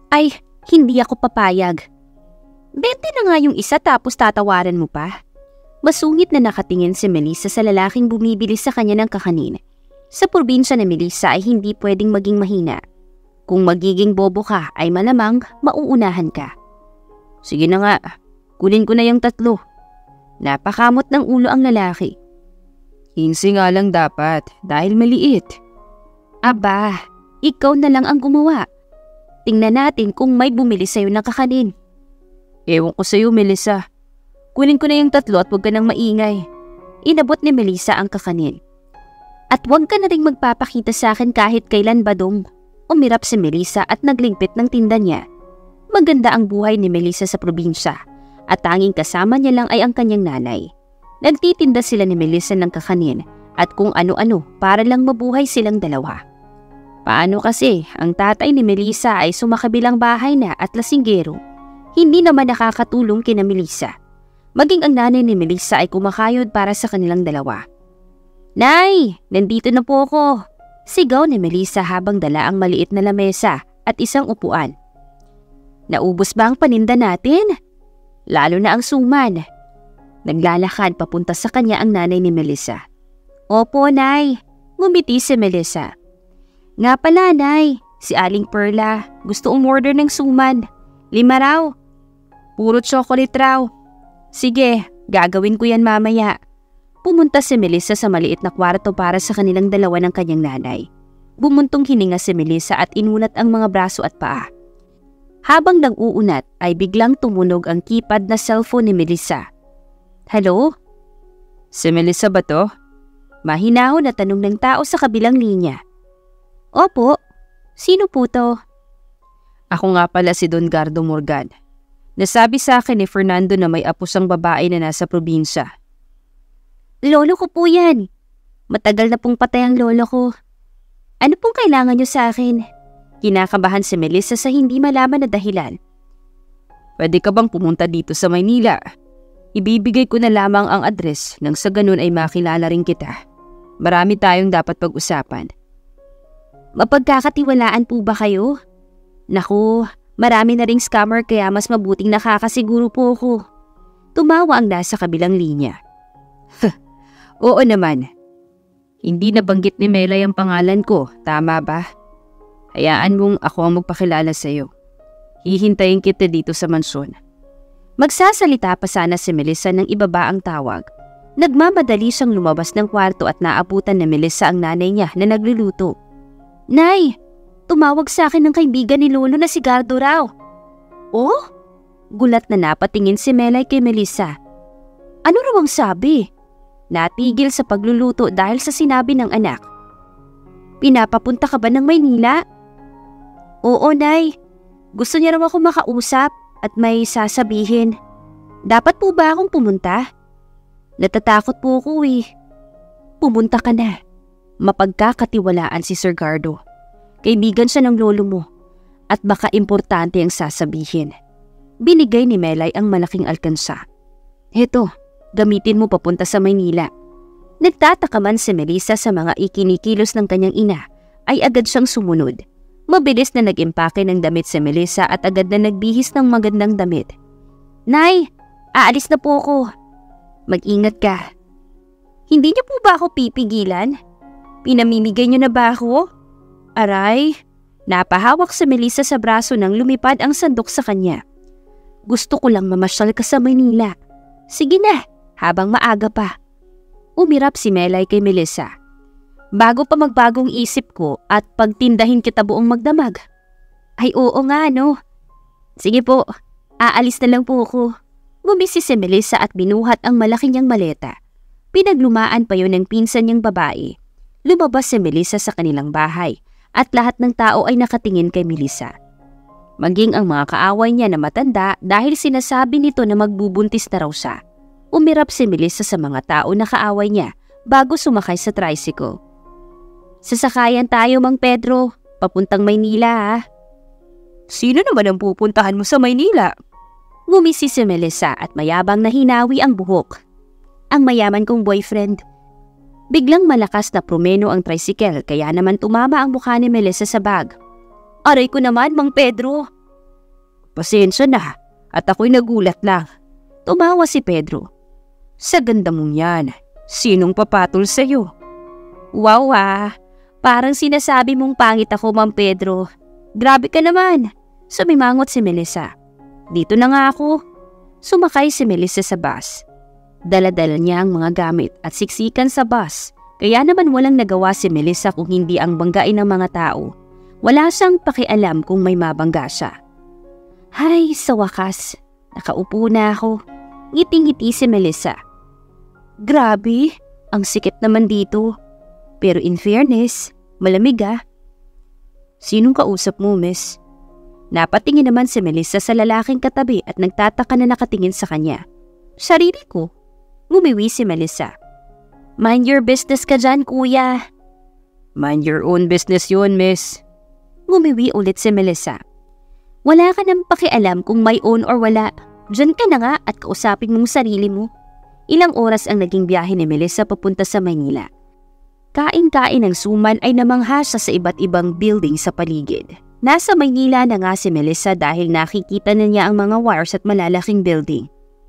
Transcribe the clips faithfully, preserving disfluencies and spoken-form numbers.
Ay, hindi ako papayag. Bente na nga yung isa tapos tatawaran mo pa. Masungit na nakatingin si Melissa sa lalaking bumibili sa kanya ng kakanin. Sa probinsya ni Melissa ay hindi pwedeng maging mahina. Kung magiging bobo ka ay malamang mauunahan ka. Sige na nga, kunin ko na yung tatlo. Napakamot ng ulo ang lalaki. Hinsi nga lang dapat dahil maliit. Aba, ikaw na lang ang gumawa. Tingnan natin kung may bumili sa'yo ng kakanin. Ewan ko sa'yo, Melissa. Kunin ko na yung tatlo at huwag ka nang maingay. Inabot ni Melissa ang kakanin. At huwag ka na rin magpapakita sa akin kahit kailan, Badong. Umirap si Melissa at naglingpit ng tinda niya. Maganda ang buhay ni Melissa sa probinsya at tanging kasama niya lang ay ang kanyang nanay. Nagtitinda sila ni Melissa ng kakanin at kung ano-ano para lang mabuhay silang dalawa. Paano kasi ang tatay ni Melissa ay sumakabilang bahay na at lasinggero? Hindi naman nakakatulong kina Melissa. Maging ang nanay ni Melissa ay kumakayod para sa kanilang dalawa. Nay, nandito na po ako. Sigaw ni Melissa habang dala ang maliit na lamesa at isang upuan. Naubos ba ang paninda natin? Lalo na ang suman. Naglalakad papunta sa kanya ang nanay ni Melissa. Opo, Nay. Ngumiti si Melissa. Nga pala, Nay. Si Aling Perla. Gusto umorder ng suman. Lima raw. Puro chocolate raw. Sige, gagawin ko yan mamaya. Pumunta si Melissa sa maliit na kwarto para sa kanilang dalawa ng kanyang nanay. Bumuntong hininga si Melissa at inunat ang mga braso at paa. Habang nag-uunat ay biglang tumunog ang keypad na cellphone ni Melissa. Hello? Si Melissa ba to? Mahinahon na tanong ng tao sa kabilang linya. Opo, sino po to? Ako nga pala si Don Gardo Morgan. Nasabi sa akin ni Fernando na may apusang babae na nasa probinsya. Lolo ko po yan. Matagal na pong patay ang lolo ko. Ano pong kailangan niyo sa akin? Kinakabahan si Melissa sa hindi malaman na dahilan. Pwede ka bang pumunta dito sa Maynila? Ibibigay ko na lamang ang address nang sa ganun ay makilala rin kita. Marami tayong dapat pag-usapan. Mapagkakatiwalaan po ba kayo? Naku, marami na ring scammer kaya mas mabuting nakakasiguro po ako. Tumawa ang nasa kabilang linya. Oo naman. Hindi nabanggit ni Melay ang pangalan ko, tama ba? Hayaan mong ako ang magpakilala sa iyo. Hihintayin kita dito sa mansyon. Magsasalita pa sana si Melissa nang ibaba ang tawag. Nagmamadali siyang lumabas ng kwarto at naabutan ni Melissa ang nanay niya na nagluluto. Nay, tumawag sa akin ng kaibigan ni Lolo na si Gardo raw. Oh? Gulat na napatingin si Melay kay Melissa. Ano raw ang sabi? Natigil sa pagluluto dahil sa sinabi ng anak. Pinapapunta ka ba ng Maynila? Oo, Nay. Gusto niya raw ako makausap at may sasabihin. Dapat po ba akong pumunta? Natatakot po ako eh. Pumunta ka na. Mapagkakatiwalaan si Sir Gardo. Kaibigan siya ng lolo mo at baka importante ang sasabihin. Binigay ni Melay ang malaking alkansa. Heto, gamitin mo papunta sa Maynila. Nagtataka man si Melissa sa mga ikinikilos ng kanyang ina ay agad siyang sumunod. Mabilis na nag-impake ng damit si Melissa at agad na nagbihis ng magandang damit. Nay, aalis na po ako. Mag-ingat ka. Hindi niyo po ba ako pipigilan? Pinamimigay niyo na ba ako? Aray, napahawak si Melissa sa braso nang lumipad ang sandok sa kanya. Gusto ko lang mamasyal ka sa Maynila. Sige na, habang maaga pa. Umirap si Melay kay Melissa. Bago pa magbagong isip ko at pagtindahin kita buong magdamag. Ay oo nga no. Sige po, aalis na lang po ako. Bumisi si Melissa at binuhat ang malaki niyang maleta. Pinaglumaan pa yun ng pinsan niyang babae. Lumabas si Melissa sa kanilang bahay at lahat ng tao ay nakatingin kay Melissa. Maging ang mga kaaway niya na matanda dahil sinasabi nito na magbubuntis na raw siya. Umirap si Melissa sa mga tao na kaaway niya bago sumakay sa tricycle. Sasakayan tayo, Mang Pedro. Papuntang Maynila, ha? Sino naman ang pupuntahan mo sa Maynila? Ngumisi si Melissa at mayabang na hinawi ang buhok. Ang mayaman kong boyfriend. Biglang malakas na prumeno ang tricycle kaya naman tumama ang mukha ni Melissa sa bag. Aray ko naman, Mang Pedro. Pasensya na at ako'y nagulat lang. Tumawa si Pedro. Sa ganda mong yan, sinong papatol sa'yo? Wow ah, parang sinasabi mong pangit ako, Ma'am Pedro. Grabe ka naman. Sumimangot si Melissa. Dito na nga ako. Sumakay si Melissa sa bus. Dala-dala niya ang mga gamit at siksikan sa bus. Kaya naman walang nagawa si Melissa kung hindi ang banggain ng mga tao. Wala siyang pakialam kung may mabangga siya. Hay, sa wakas, nakaupo na ako. Ngiting-ngiti si Melissa. Grabe, ang sikip naman dito. Pero in fairness, malamig ah. Sinong kausap mo, miss? Napatingin naman si Melissa sa lalaking katabi at nagtataka na nakatingin sa kanya. Sarili ko. Ngumiwi si Melissa. Mind your business ka dyan, kuya. Mind your own business yun, miss. Ngumiwi ulit si Melissa. Wala ka nang pakialam kung may own or wala. Diyan ka na nga at kausapin mong sarili mo. Ilang oras ang naging biyahe ni Melissa papunta sa Maynila. Kain-kain ng suman ay namangha siya sa iba't ibang building sa paligid. Nasa Maynila na nga si Melissa dahil nakikita na niya ang mga wires at malalaking building.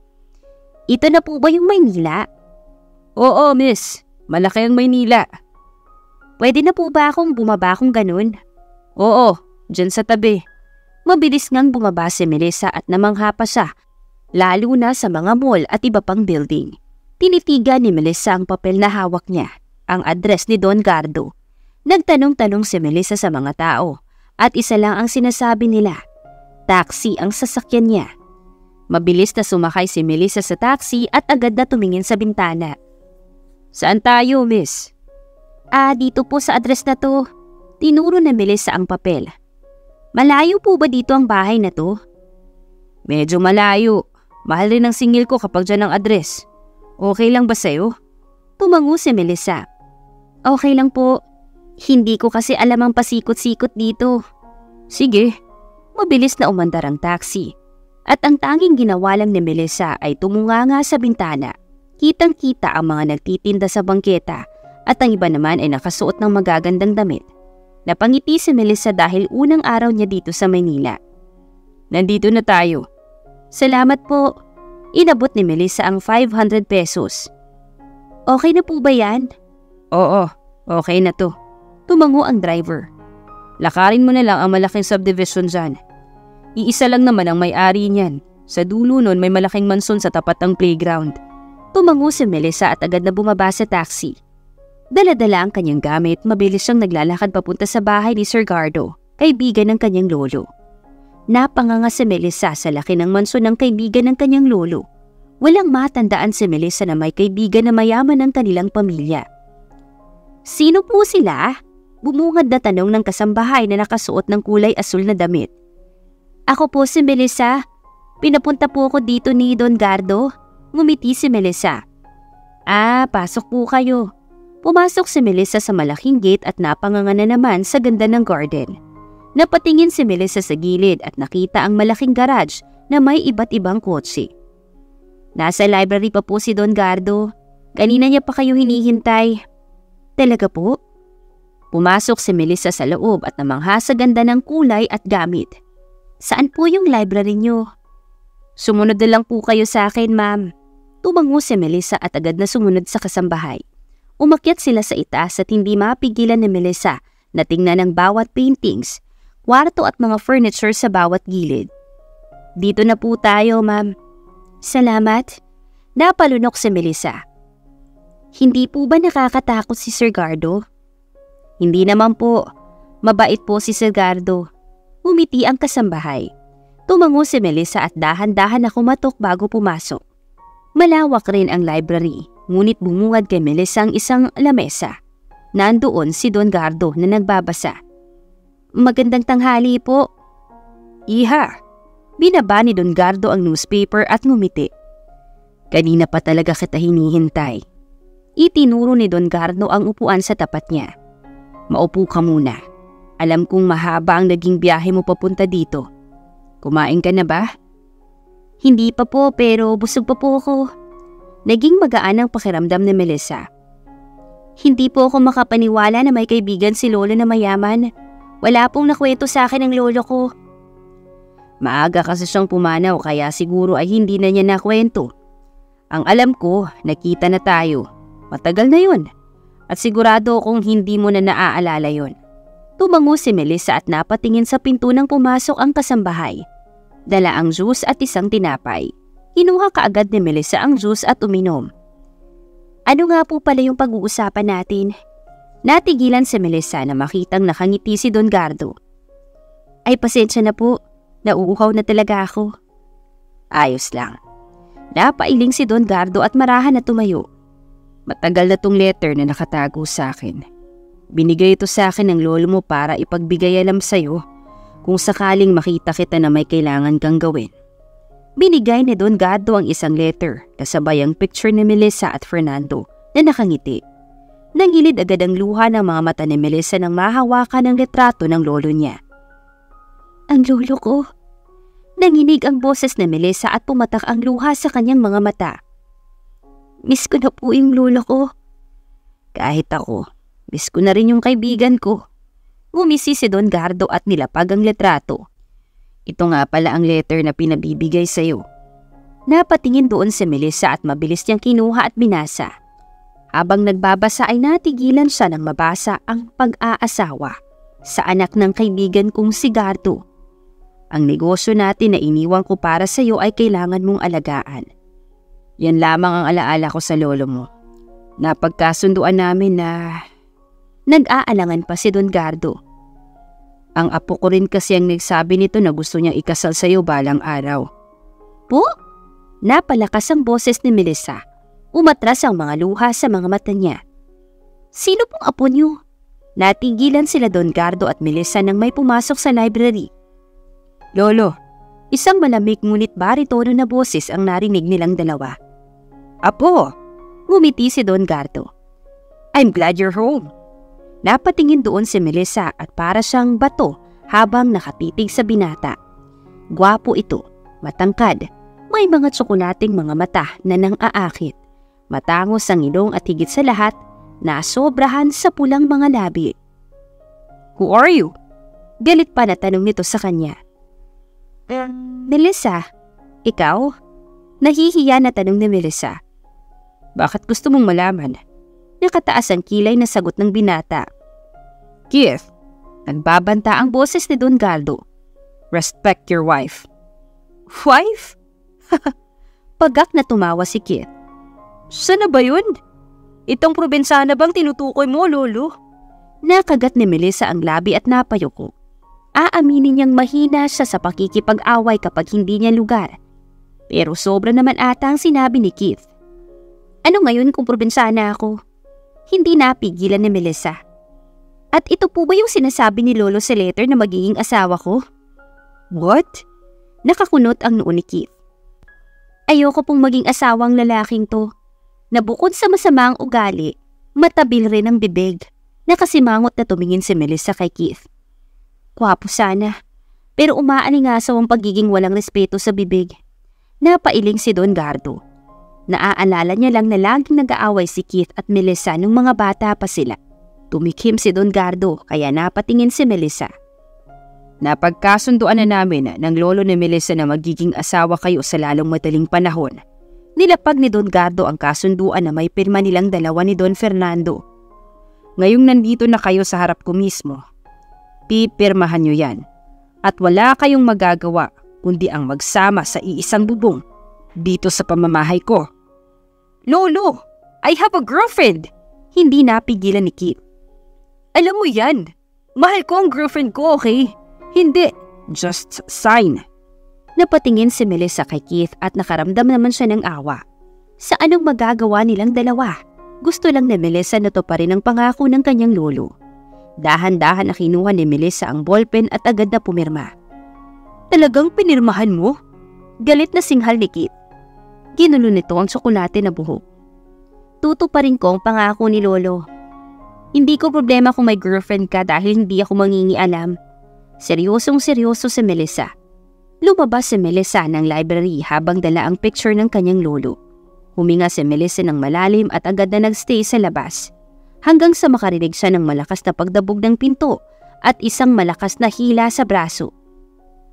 Ito na po ba yung Maynila? Oo, miss. Malaki ang Maynila. Pwede na po ba akong bumaba kung ganun? Oo, dyan sa tabi. Mabilis ngang bumaba si Melissa at namangha pa siya, lalo na sa mga mall at iba pang building. Tinitigan ni Melissa ang papel na hawak niya, ang address ni Don Gardo. Nagtanong-tanong si Melissa sa mga tao at isa lang ang sinasabi nila. Taxi ang sasakyan niya. Mabilis na sumakay si Melissa sa taxi at agad na tumingin sa bintana. Saan tayo, miss? Ah, dito po sa address na to. Tinuro na Melissa ang papel. Malayo po ba dito ang bahay na to? Medyo malayo. Mahal rin ang singil ko kapag dyan ang address. Okay lang ba sa'yo? Tumango si Melissa. Okay lang po. Hindi ko kasi alam ang pasikot-sikot dito. Sige. Mabilis na umandar ang taxi. At ang tanging ginawa lang ni Melissa ay tumunganga sa bintana. Kitang-kita ang mga nagtitinda sa bangketa at ang iba naman ay nakasuot ng magagandang damit. Napangiti si Melissa dahil unang araw niya dito sa Maynila. Nandito na tayo. Salamat po. Inabot ni Melissa ang five hundred pesos. Okay na po ba yan? Oo, okay na to. Tumango ang driver. Lakarin mo na lang ang malaking subdivision dyan. Iisa lang naman ang may-ari niyan. Sa dulo nun may malaking manson sa tapat ng playground. Tumango si Melissa at agad na bumaba sa taxi. Dala-dala ang kanyang gamit, mabilis siyang naglalakad papunta sa bahay ni Sir Gardo, kaibigan ng kanyang lolo. Napanganga si Melissa sa laki ng manson ng kaibigan ng kanyang lolo. Walang matandaan si Melissa na may kaibigan na mayaman ng kanilang pamilya. Sino po sila? Bumungad na tanong ng kasambahay na nakasuot ng kulay asul na damit. Ako po si Melissa. Pinapunta po ako dito ni Don Gardo. Ngumiti si Melissa. Ah, pasok po kayo. Pumasok si Melissa sa malaking gate at napanganga na naman sa ganda ng garden. Napatingin si Melissa sa gilid at nakita ang malaking garage na may iba't ibang kotse. Nasa library pa po si Don Gardo. Kanina niya pa kayo hinihintay. Talaga po? Pumasok si Melissa sa loob at namangha sa ganda ng kulay at gamit. Saan po yung library niyo? Sumunod na lang po kayo sa akin, ma'am. Tumango si Melissa at agad na sumunod sa kasambahay. Umakyat sila sa itaas at hindi mapigilan ni Melissa na tingnan ang bawat paintings, kwarto at mga furniture sa bawat gilid. Dito na po tayo, ma'am. Salamat. Napalunok si Melissa. Hindi po ba nakakatakot si Sir Gardo? Hindi naman po. Mabait po si Sir Gardo. Umiti ang kasambahay. Tumango si Melissa at dahan-dahan na kumatok bago pumasok. Malawak rin ang library, ngunit bumungad kay Melissa ang isang lamesa. Nandoon si Don Gardo na nagbabasa. Magandang tanghali po. Iha, binaba ni Don Gardo ang newspaper at ngumiti. Kanina pa talaga kita hinihintay. Itinuro ni Don Gardo ang upuan sa tapat niya. Maupo ka muna. Alam kong mahaba ang naging biyahe mo papunta dito. Kumain ka na ba? Hindi pa po pero busog pa po ako. Naging magaan ang pakiramdam ni Melissa. Hindi po ako makapaniwala na may kaibigan si lolo na mayaman. Wala pong nakwento sa akin ang lolo ko. Maaga kasi siyang pumanaw kaya siguro ay hindi na niya nakwento. Ang alam ko, nakita na tayo. Matagal na yun. At sigurado akong hindi mo na naaalala yun. Tumango si Melissa at napatingin sa pinto nang pumasok ang kasambahay. Dala ang juice at isang tinapay. Kinuha kaagad ni Melissa ang juice at uminom. Ano nga po pala yung pag-uusapan natin? Natigilan si Melissa na makitang nakangiti si Don Gardo. Ay pasensya na po, nauuhaw na talaga ako. Ayos lang. Napailing si Don Gardo at marahan na tumayo. Matagal na tong letter na nakatago sa akin. Binigay ito sa akin ng lolo mo para ipagbigay alam sa'yo kung sakaling makita kita na may kailangan kang gawin. Binigay ni Don Gardo ang isang letter kasabay ang picture ni Melissa at Fernando na nakangiti. Nangilid agad ang luha ng mga mata ni Melissa nang mahawakan ang retrato ng lolo niya. Ang lolo ko. Nanginig ang boses ni Melissa at pumatak ang luha sa kanyang mga mata. Miss ko na po yung lolo ko. Kahit ako. Miss ko na rin yung kaibigan ko. Ngumisi si Don Gardo at nilapag ang letrato. Ito nga pala ang letter na pinabibigay sa'yo. Napatingin doon si Melissa at mabilis niyang kinuha at binasa. Habang nagbabasa ay natigilan siya nang mabasa ang pag-aasawa sa anak ng kaibigan kong si Gardo. Ang negosyo natin na iniwan ko para sa'yo ay kailangan mong alagaan. Yan lamang ang alaala ko sa lolo mo. Napagkasunduan namin na... Nag-aalangan pa si Don Gardo. Ang apo ko rin kasi ang nagsabi nito na gusto niyang ikasal sa'yo balang araw. Po? Napalakas ang boses ni Melissa. Umatras ang mga luha sa mga mata niya. Sino pong apo niyo? Natigilan sila Don Gardo at Melissa nang may pumasok sa library. Lolo, isang malamig ngunit baritono na boses ang narinig nilang dalawa. Apo! Ngumiti si Don Gardo. I'm glad you're home. Napatingin doon si Melissa at para siyang bato habang nakatitig sa binata. Gwapo ito, matangkad, may mga tsokolating mga mata na nang-aakit. Matangos ang ilong at higit sa lahat, nasobrahan sa pulang mga labi. Who are you? Galit pa na tanong nito sa kanya. Melissa, ikaw? Nahihiya na tanong ni Melissa. Bakit gusto mong malaman? Nakataas ang kilay na sagot ng binata. Keith, nagbabanta ang boses ni Don Gardo. Respect your wife. Wife? Pagak na tumawa si Keith. Sana ba yun? Itong probinsyana bang tinutukoy mo, lolo? Nakagat ni Melissa ang labi at napayuko. Aaminin niyang mahina siya sa pakikipag-away kapag hindi niya lugar. Pero sobra naman ata ang sinabi ni Keith. Ano ngayon kung probinsyana ako? Hindi napigilan ni Melissa. At ito po ba yung sinasabi ni lolo sa letter na magiging asawa ko? What? Nakakunot ang noo ni Keith. Ayoko pong maging asawang lalaking to. Na bukod sa masamang ugali, matabil rin ang bibig. Nakasimangot na tumingin si Melissa kay Keith. Kwapo sana, pero umaalingasaw ang pagiging walang respeto sa bibig. Napailing si Don Gardo. Naaalala niya lang na laging nag-aaway si Keith at Melissa nung mga bata pa sila. Tumikim si Don Gardo kaya napatingin si Melissa. Napagkasunduan na namin ng lolo ni Melissa na magiging asawa kayo sa lalong madaling panahon. Nilapag ni Don Gardo ang kasunduan na may pirma nilang dalawa ni Don Fernando. Ngayong nandito na kayo sa harap ko mismo, pipirmahan nyo yan. At wala kayong magagawa kundi ang magsama sa iisang bubong dito sa pamamahay ko. Lolo, I have a girlfriend! Hindi napigilan ni Keith. Alam mo yan, mahal ko ang girlfriend ko, okay? Hindi, just sign. Napatingin si Melissa kay Keith at nakaramdam naman siya ng awa. Sa anong magagawa nilang dalawa? Gusto lang ni Melissa na to pa rin ang pangako ng kanyang lolo. Dahan-dahan na kinuha ni Melissa ang ballpen at agad na pumirma. Talagang pinirmahan mo? Galit na singhal ni Keith. Ginulo nito ang tsokolate na buhok. Tutuparin ko ang pangako ni lolo. Hindi ko problema kung may girlfriend ka dahil hindi ako mangingialam. Seryosong seryoso si Melissa. Lumabas si Melissa ng library habang dala ang picture ng kanyang lolo. Huminga si Melissa ng malalim at agad na nagstay sa labas. Hanggang sa makarinig siya ng malakas na pagdabog ng pinto at isang malakas na hila sa braso.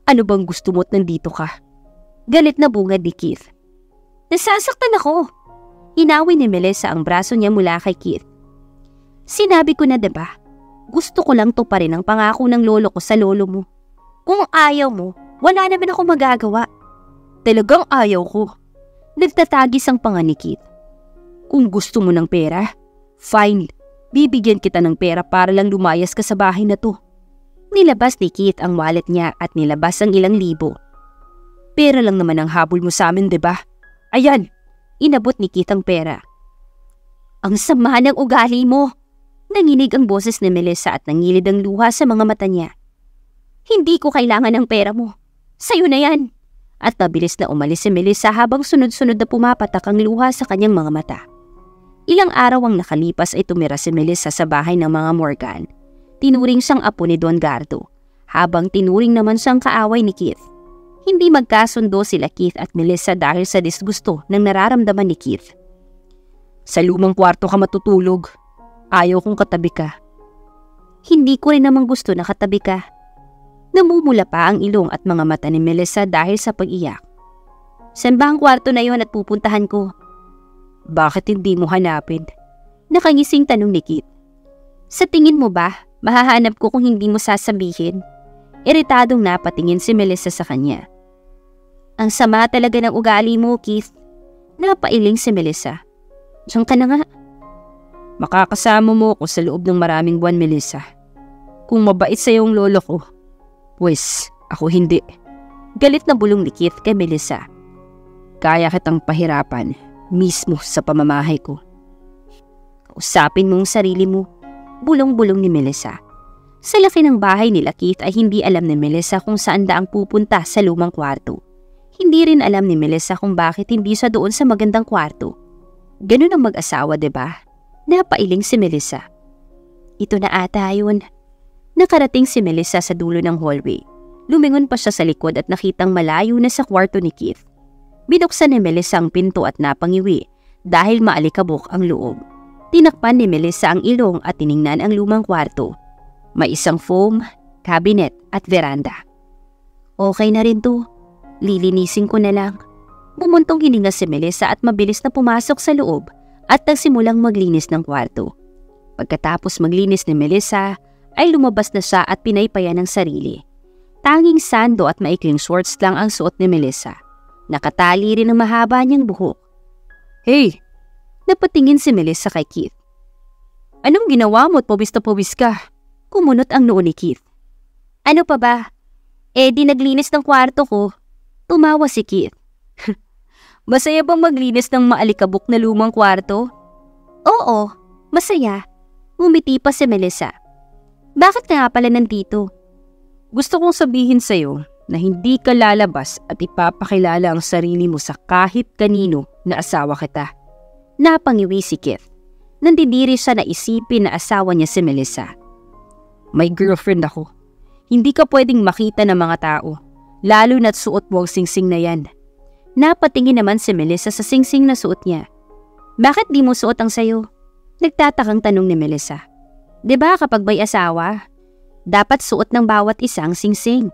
Ano bang gusto mo't nandito ka? Galit na bungad ni Keith. Nasasaktan ako. Hinawi ni Melissa ang braso niya mula kay Keith. Sinabi ko na diba? Gusto ko lang tuparin ang pangako ng lolo ko sa lolo mo. Kung ayaw mo, wala naman ako magagawa. Talagang ayaw ko. Nagtatagis ang panga ni Keith. Kung gusto mo ng pera, fine. Bibigyan kita ng pera para lang lumayas ka sa bahay na to. Nilabas ni Keith ang wallet niya at nilabas ang ilang libo. Pera lang naman ang habol mo sa amin, diba? Ayan, inabot ni Keith ang pera. Ang sama ng ugali mo. Nanginig ang boses ni Melissa at nangilid ang luha sa mga mata niya. Hindi ko kailangan ng pera mo. Sa'yo na yan. At mabilis na umalis si Melissa habang sunod-sunod na pumapatak ang luha sa kanyang mga mata. Ilang araw ang nakalipas ay tumira si Melissa sa bahay ng mga Morgan. Tinuring siyang apo ni Don Gardo, habang tinuring naman siyang kaaway ni Keith. Hindi magkasundo sila Keith at Melissa dahil sa disgusto ng nararamdaman ni Keith. Sa lumang kwarto ka matutulog. Ayaw kong katabi ka. Hindi ko rin naman gusto na katabi ka. Namumula pa ang ilong at mga mata ni Melissa dahil sa pag-iyak. Saan ba ang kwarto na yon at pupuntahan ko? Bakit hindi mo hanapin? Nakangising tanong ni Keith. Sa tingin mo ba, mahahanap ko kung hindi mo sasabihin? Iritadong napatingin si Melissa sa kanya. Ang sama talaga ng ugali mo, Keith. Napailing si Melissa. Diyan ka na nga. Makakasama mo ako sa loob ng maraming buwan, Melissa. Kung mabait sa iyong lolo ko, pues ako hindi. Galit na bulong ni Keith kay Melissa. Kaya kitang pahirapan mismo sa pamamahay ko. Usapin mong sarili mo, bulong-bulong ni Melissa. Sa laki ng bahay nila Keith ay hindi alam ni Melissa kung saan daang pupunta sa lumang kwarto. Hindi rin alam ni Melissa kung bakit hindi siya doon sa magandang kwarto. Ganun ang mag-asawa, diba? Napailing si Melissa. Ito na ata yun. Nakarating si Melissa sa dulo ng hallway. Lumingon pa siya sa likod at nakitang malayo na sa kwarto ni Keith. Binuksan ni Melissa ang pinto at napangiwi dahil maalikabok ang loob. Tinakpan ni Melissa ang ilong at tiningnan ang lumang kwarto. May isang foam, cabinet at veranda. Okay na rin to. Lilinisin ko na lang. Bumuntong hininga si Melissa at mabilis na pumasok sa loob at nagsimulang maglinis ng kwarto. Pagkatapos maglinis ni Melissa, ay lumabas na siya at pinaypayan ang sarili. Tanging sando at maikling shorts lang ang suot ni Melissa. Nakatali rin ang mahaba niyang buhok. Hey! Napatingin si Melissa kay Keith. Anong ginawa mo at pawis na pawis ka? Kumunot ang noo ni Keith. Ano pa ba? Eh di naglinis ng kwarto ko. Tumawa si Keith. Masaya bang maglinis ng maalikabok na lumang kwarto? Oo, masaya. Ngumiti pa si Melissa. Bakit nga pala nandito? Gusto kong sabihin sa'yo na hindi ka lalabas at ipapakilala ang sarili mo sa kahit kanino na asawa kita. Napangiwi si Keith. Nandidiri siya na isipin na asawa niya si Melissa. May girlfriend ako. Hindi ka pwedeng makita ng mga tao, lalo na't suot mo ang singsing na yan. Napatingin naman si Melissa sa singsing na suot niya. Bakit di mo suot ang sayo? Nagtatakang tanong ni Melissa. Diba kapag may asawa, dapat suot ng bawat isang singsing?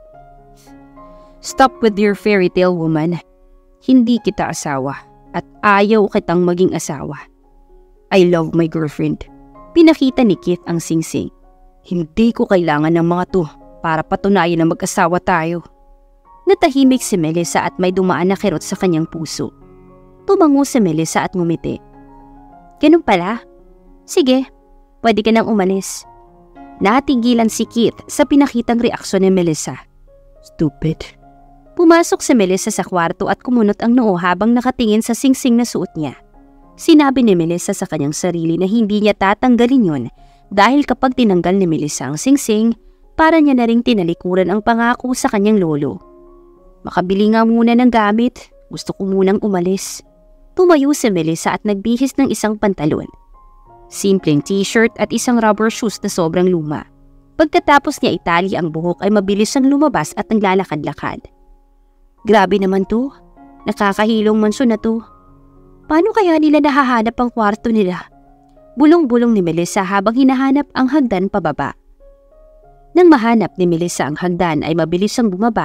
Stop with your fairy tale, woman. Hindi kita asawa at ayaw kitang maging asawa. I love my girlfriend. Pinakita ni Keith ang singsing. Hindi ko kailangan ng mga to para patunayan na mag-asawa tayo. Natahimik si Melissa at may dumaan na kirot sa kanyang puso. Tumango si Melissa at ngumiti. Ganun pala? Sige, pwede ka nang umalis. Natigilan si Keith sa pinakitang reaksyon ni Melissa. Stupid. Pumasok si Melissa sa kwarto at kumunot ang noo habang nakatingin sa singsing na suot niya. Sinabi ni Melissa sa kanyang sarili na hindi niya tatanggalin yon dahil kapag tinanggal ni Melissa ang singsing, para niya na ring tinalikuran ang pangako sa kanyang lolo. Makabili nga muna ng gamit, gusto ko munang umalis. Tumayo si Melissa at nagbihis ng isang pantalon. Simpleng t-shirt at isang rubber shoes na sobrang luma. Pagkatapos niya itali ang buhok ay mabilis siyang lumabas at naglalakad-lakad. Grabe naman to, nakakahilong mansyon na to. Paano kaya nila nahahanap ang kwarto nila? Bulong-bulong ni Melissa habang hinahanap ang hagdan pababa. Nang mahanap ni Melissa ang hagdan ay mabilis siyang bumaba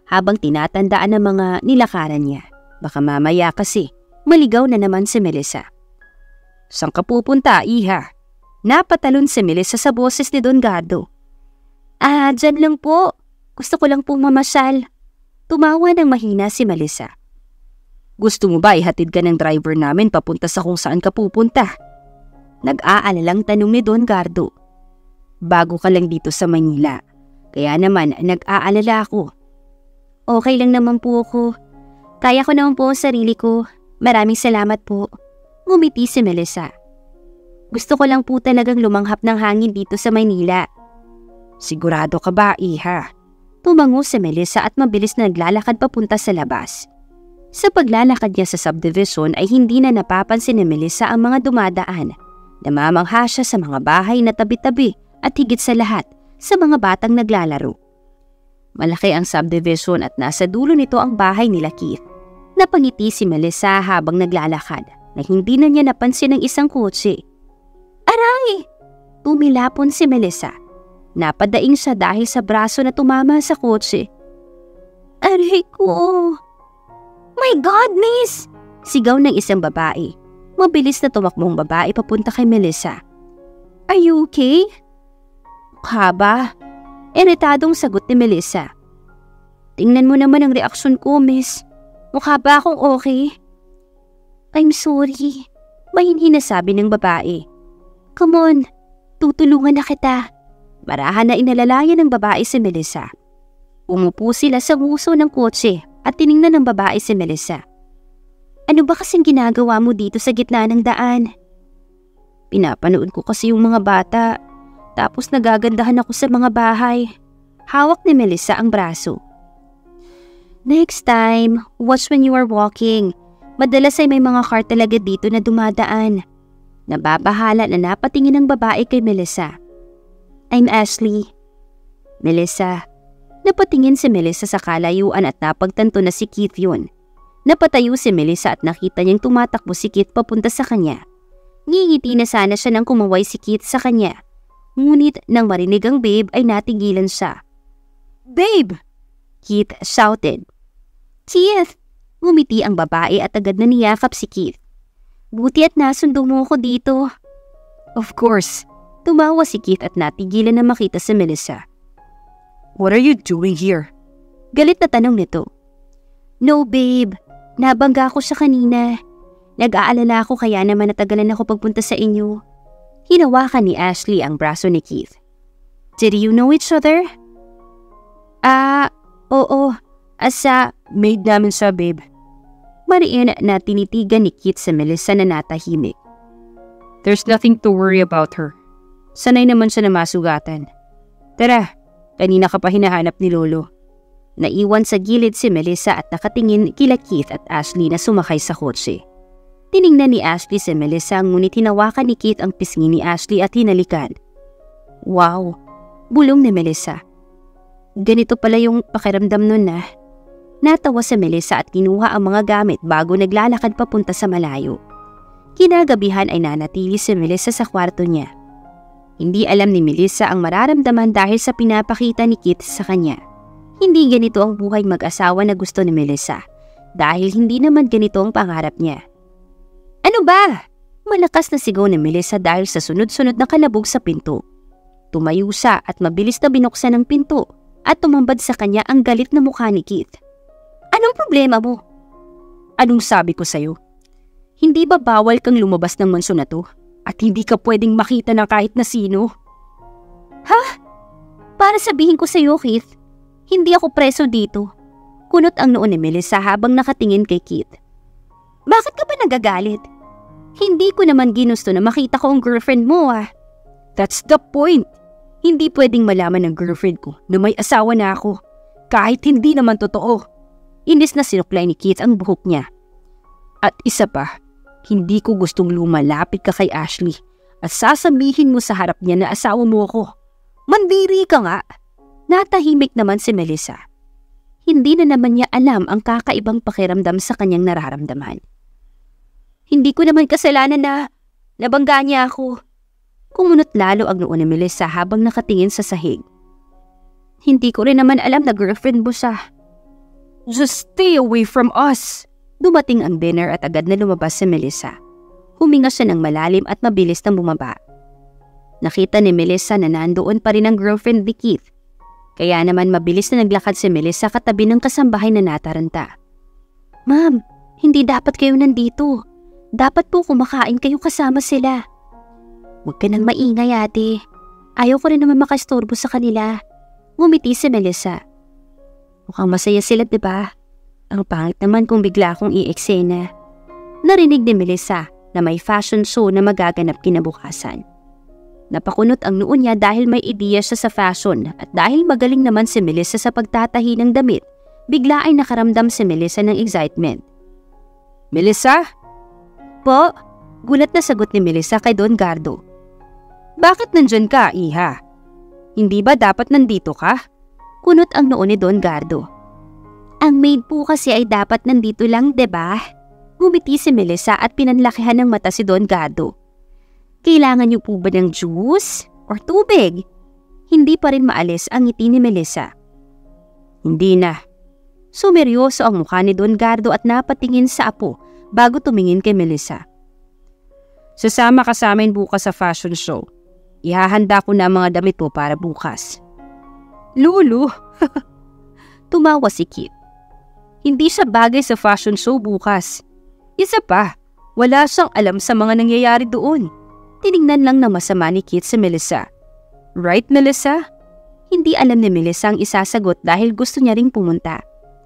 habang tinatandaan ang mga nilakaran niya. Baka mamaya kasi maligaw na naman si Melissa. "Saan ka pupunta, iha?" Napatalon si Melissa sa boses ni Don Gardo. "Ah, dyan lang po. Gusto ko lang pong mamasyal." Tumawa ng mahina si Melissa. "Gusto mo ba ihatid ka ng driver namin papunta sa kung saan ka pupunta?" Nag-aalalang tanong ni Don Gardo. "Bago ka lang dito sa Manila, kaya naman nag-aalala ako." "Okay lang naman po ako. Kaya ko naman po ang sarili ko. Maraming salamat po." Ngumiti si Melissa. "Gusto ko lang po talagang lumanghap ng hangin dito sa Maynila." "Sigurado ka ba, iha?" Tumango si Melissa at mabilis na naglalakad papunta sa labas. Sa paglalakad niya sa subdivision ay hindi na napapansin ni Melissa ang mga dumadaan. Namamangha siya sa mga bahay na tabi-tabi at higit sa lahat sa mga batang naglalaro. Malaki ang subdivision at nasa dulo nito ang bahay nila Keith. Napangiti si Melissa habang naglalakad na hindi na niya napansin ang isang kotse. "Aray!" Tumilapon si Melissa. Napadaing siya dahil sa braso na tumama sa kotse. "Aray ko! My God, miss!" Sigaw ng isang babae. Mabilis na tumakbong babae papunta kay Melissa. "Are you okay?" "Mukha ba?" Iritadong sagot ni Melissa. "Tingnan mo naman ang reaksyon ko, miss. Mukha ba akong okay?" "I'm sorry," mahinhin na sabi ng babae. "Come on, tutulungan na kita." Marahan na inalalayan ng babae si Melissa. Umupo sila sa nguso ng kotse at tiningnan ng babae si Melissa. "Ano ba kasing ginagawa mo dito sa gitna ng daan?" "Pinapanood ko kasi yung mga bata, tapos nagagandahan ako sa mga bahay." Hawak ni Melissa ang braso. "Next time, watch when you are walking. Madalas ay may mga car talaga dito na dumadaan." Nababahala na napatingin ang babae kay Melissa. "I'm Ashley." "Melissa." Napatingin si Melissa sa kalayuan at napagtanto na si Keith yun. Napatayo si Melissa at nakita niyang tumatakbo si Keith papunta sa kanya. Ngingiti na sana siya nang kumaway si Keith sa kanya. Ngunit nang marinig ang babe ay natigilan siya. "Babe!" Keith shouted. "Keith!" Ngumiti ang babae at agad na niyakap si Keith. "Buti at nasundo mo ako dito." "Of course." Tumawa si Keith at natigilan na makita si Melissa. "What are you doing here?" Galit na tanong nito. "No babe, nabangga ko siya kanina. Nag-aalala ako kaya naman natagalan ako pagpunta sa inyo." Hinawakan ni Ashley ang braso ni Keith. "Did you know each other?" "Ah, oo. Asa, maid namin sa babe." Mariin na tinitigan ni Keith sa Melissa na natahimik. "There's nothing to worry about her. Sanay naman siya na masugatan. Tara, kanina ka pa hinahanap ni Lolo." Naiwan sa gilid si Melissa at nakatingin kila Keith at Ashley na sumakay sa kotse. Tiningnan ni Ashley si Melissa ngunit hinawakan ni Keith ang pisngi ni Ashley at hinalikan. "Wow," bulong ni Melissa. "Ganito pala yung pakiramdam nun na." Natawa si Melissa at kinuha ang mga gamit bago naglalakad papunta sa malayo. Kinagabihan ay nanatili si Melissa sa kwarto niya. Hindi alam ni Melissa ang mararamdaman dahil sa pinapakita ni Keith sa kanya. Hindi ganito ang buhay mag-asawa na gusto ni Melissa dahil hindi naman ganito ang pangarap niya. "Ano ba?" Malakas na sigaw ni Melissa dahil sa sunod-sunod na kalabog sa pinto. Tumayo siya at mabilis na binuksan ang pinto at tumambad sa kanya ang galit na mukha ni Keith. "Anong problema mo?" "Anong sabi ko sa'yo? Hindi ba bawal kang lumabas ng mansion na to at hindi ka pwedeng makita ng kahit na sino?" "Ha? Para sabihin ko sa'yo, Keith, hindi ako preso dito." Kunot ang noo ni Melissa habang nakatingin kay Keith. "Bakit ka ba nagagalit? Hindi ko naman ginusto na makita ko ang girlfriend mo ah." "That's the point. Hindi pwedeng malaman ng girlfriend ko na may asawa na ako. Kahit hindi naman totoo." Inis na sinuklay ni Keith ang buhok niya. "At isa pa, hindi ko gustong lumalapit ka kay Ashley at sasabihin mo sa harap niya na asawa mo ako. Mandiri ka nga." Natahimik naman si Melissa. Hindi na naman niya alam ang kakaibang pakiramdam sa kanyang nararamdaman. "Hindi ko naman kasalanan na nabangga niya ako." Kumunot lalo ang noo ni Melissa habang nakatingin sa sahig. "Hindi ko rin naman alam na girlfriend mo siya." Just stay away from us! Dumating ang dinner at agad na lumabas si Melissa. Huminga siya ng malalim at mabilis nang bumaba. Nakita ni Melissa na nandoon pa rin ang girlfriend ni Keith. Kaya naman mabilis na naglakad si Melissa katabi ng kasambahay na nataranta. Ma'am, hindi dapat kayo nandito. Dapat po kumakain kayo kasama sila. Huwag ka nang maingay ate. Ayaw ko rin naman makastorbo sa kanila. Ngumiti si Melissa. Mukhang masaya sila diba? Ang pangit naman kung bigla akong i-eksena. Narinig ni Melissa na may fashion show na magaganap kinabukasan. Napakunot ang noo niya dahil may ideya siya sa fashion at dahil magaling naman si Melissa sa pagtatahi ng damit, bigla ay nakaramdam si Melissa ng excitement. Melissa? Po? Gulat na sagot ni Melissa kay Don Gardo. Bakit nandyan ka, iha? Hindi ba dapat nandito ka? Kunot ang noo ni Don Gardo. Ang maid po kasi ay dapat nandito lang, diba? Ngumiti si Melissa at pinanlakihan ng mata si Don Gardo. Kailangan niyo po ba ng juice or tubig? Hindi pa rin maalis ang ngiti ni Melissa. Hindi na. Sumeryoso ang mukha ni Don Gardo at napatingin sa apo bago tumingin kay Melissa. Sasama ka sa amin bukas sa fashion show. Ihahanda ko na ang mga damit mo para bukas. Lulu! Tumawa si Kit. Hindi siya bagay sa fashion show bukas. Isa pa, wala siyang alam sa mga nangyayari doon. Tiningnan lang na masama ni Kit si Melissa. Right, Melissa? Hindi alam ni Melissa ang isasagot dahil gusto niya ring pumunta.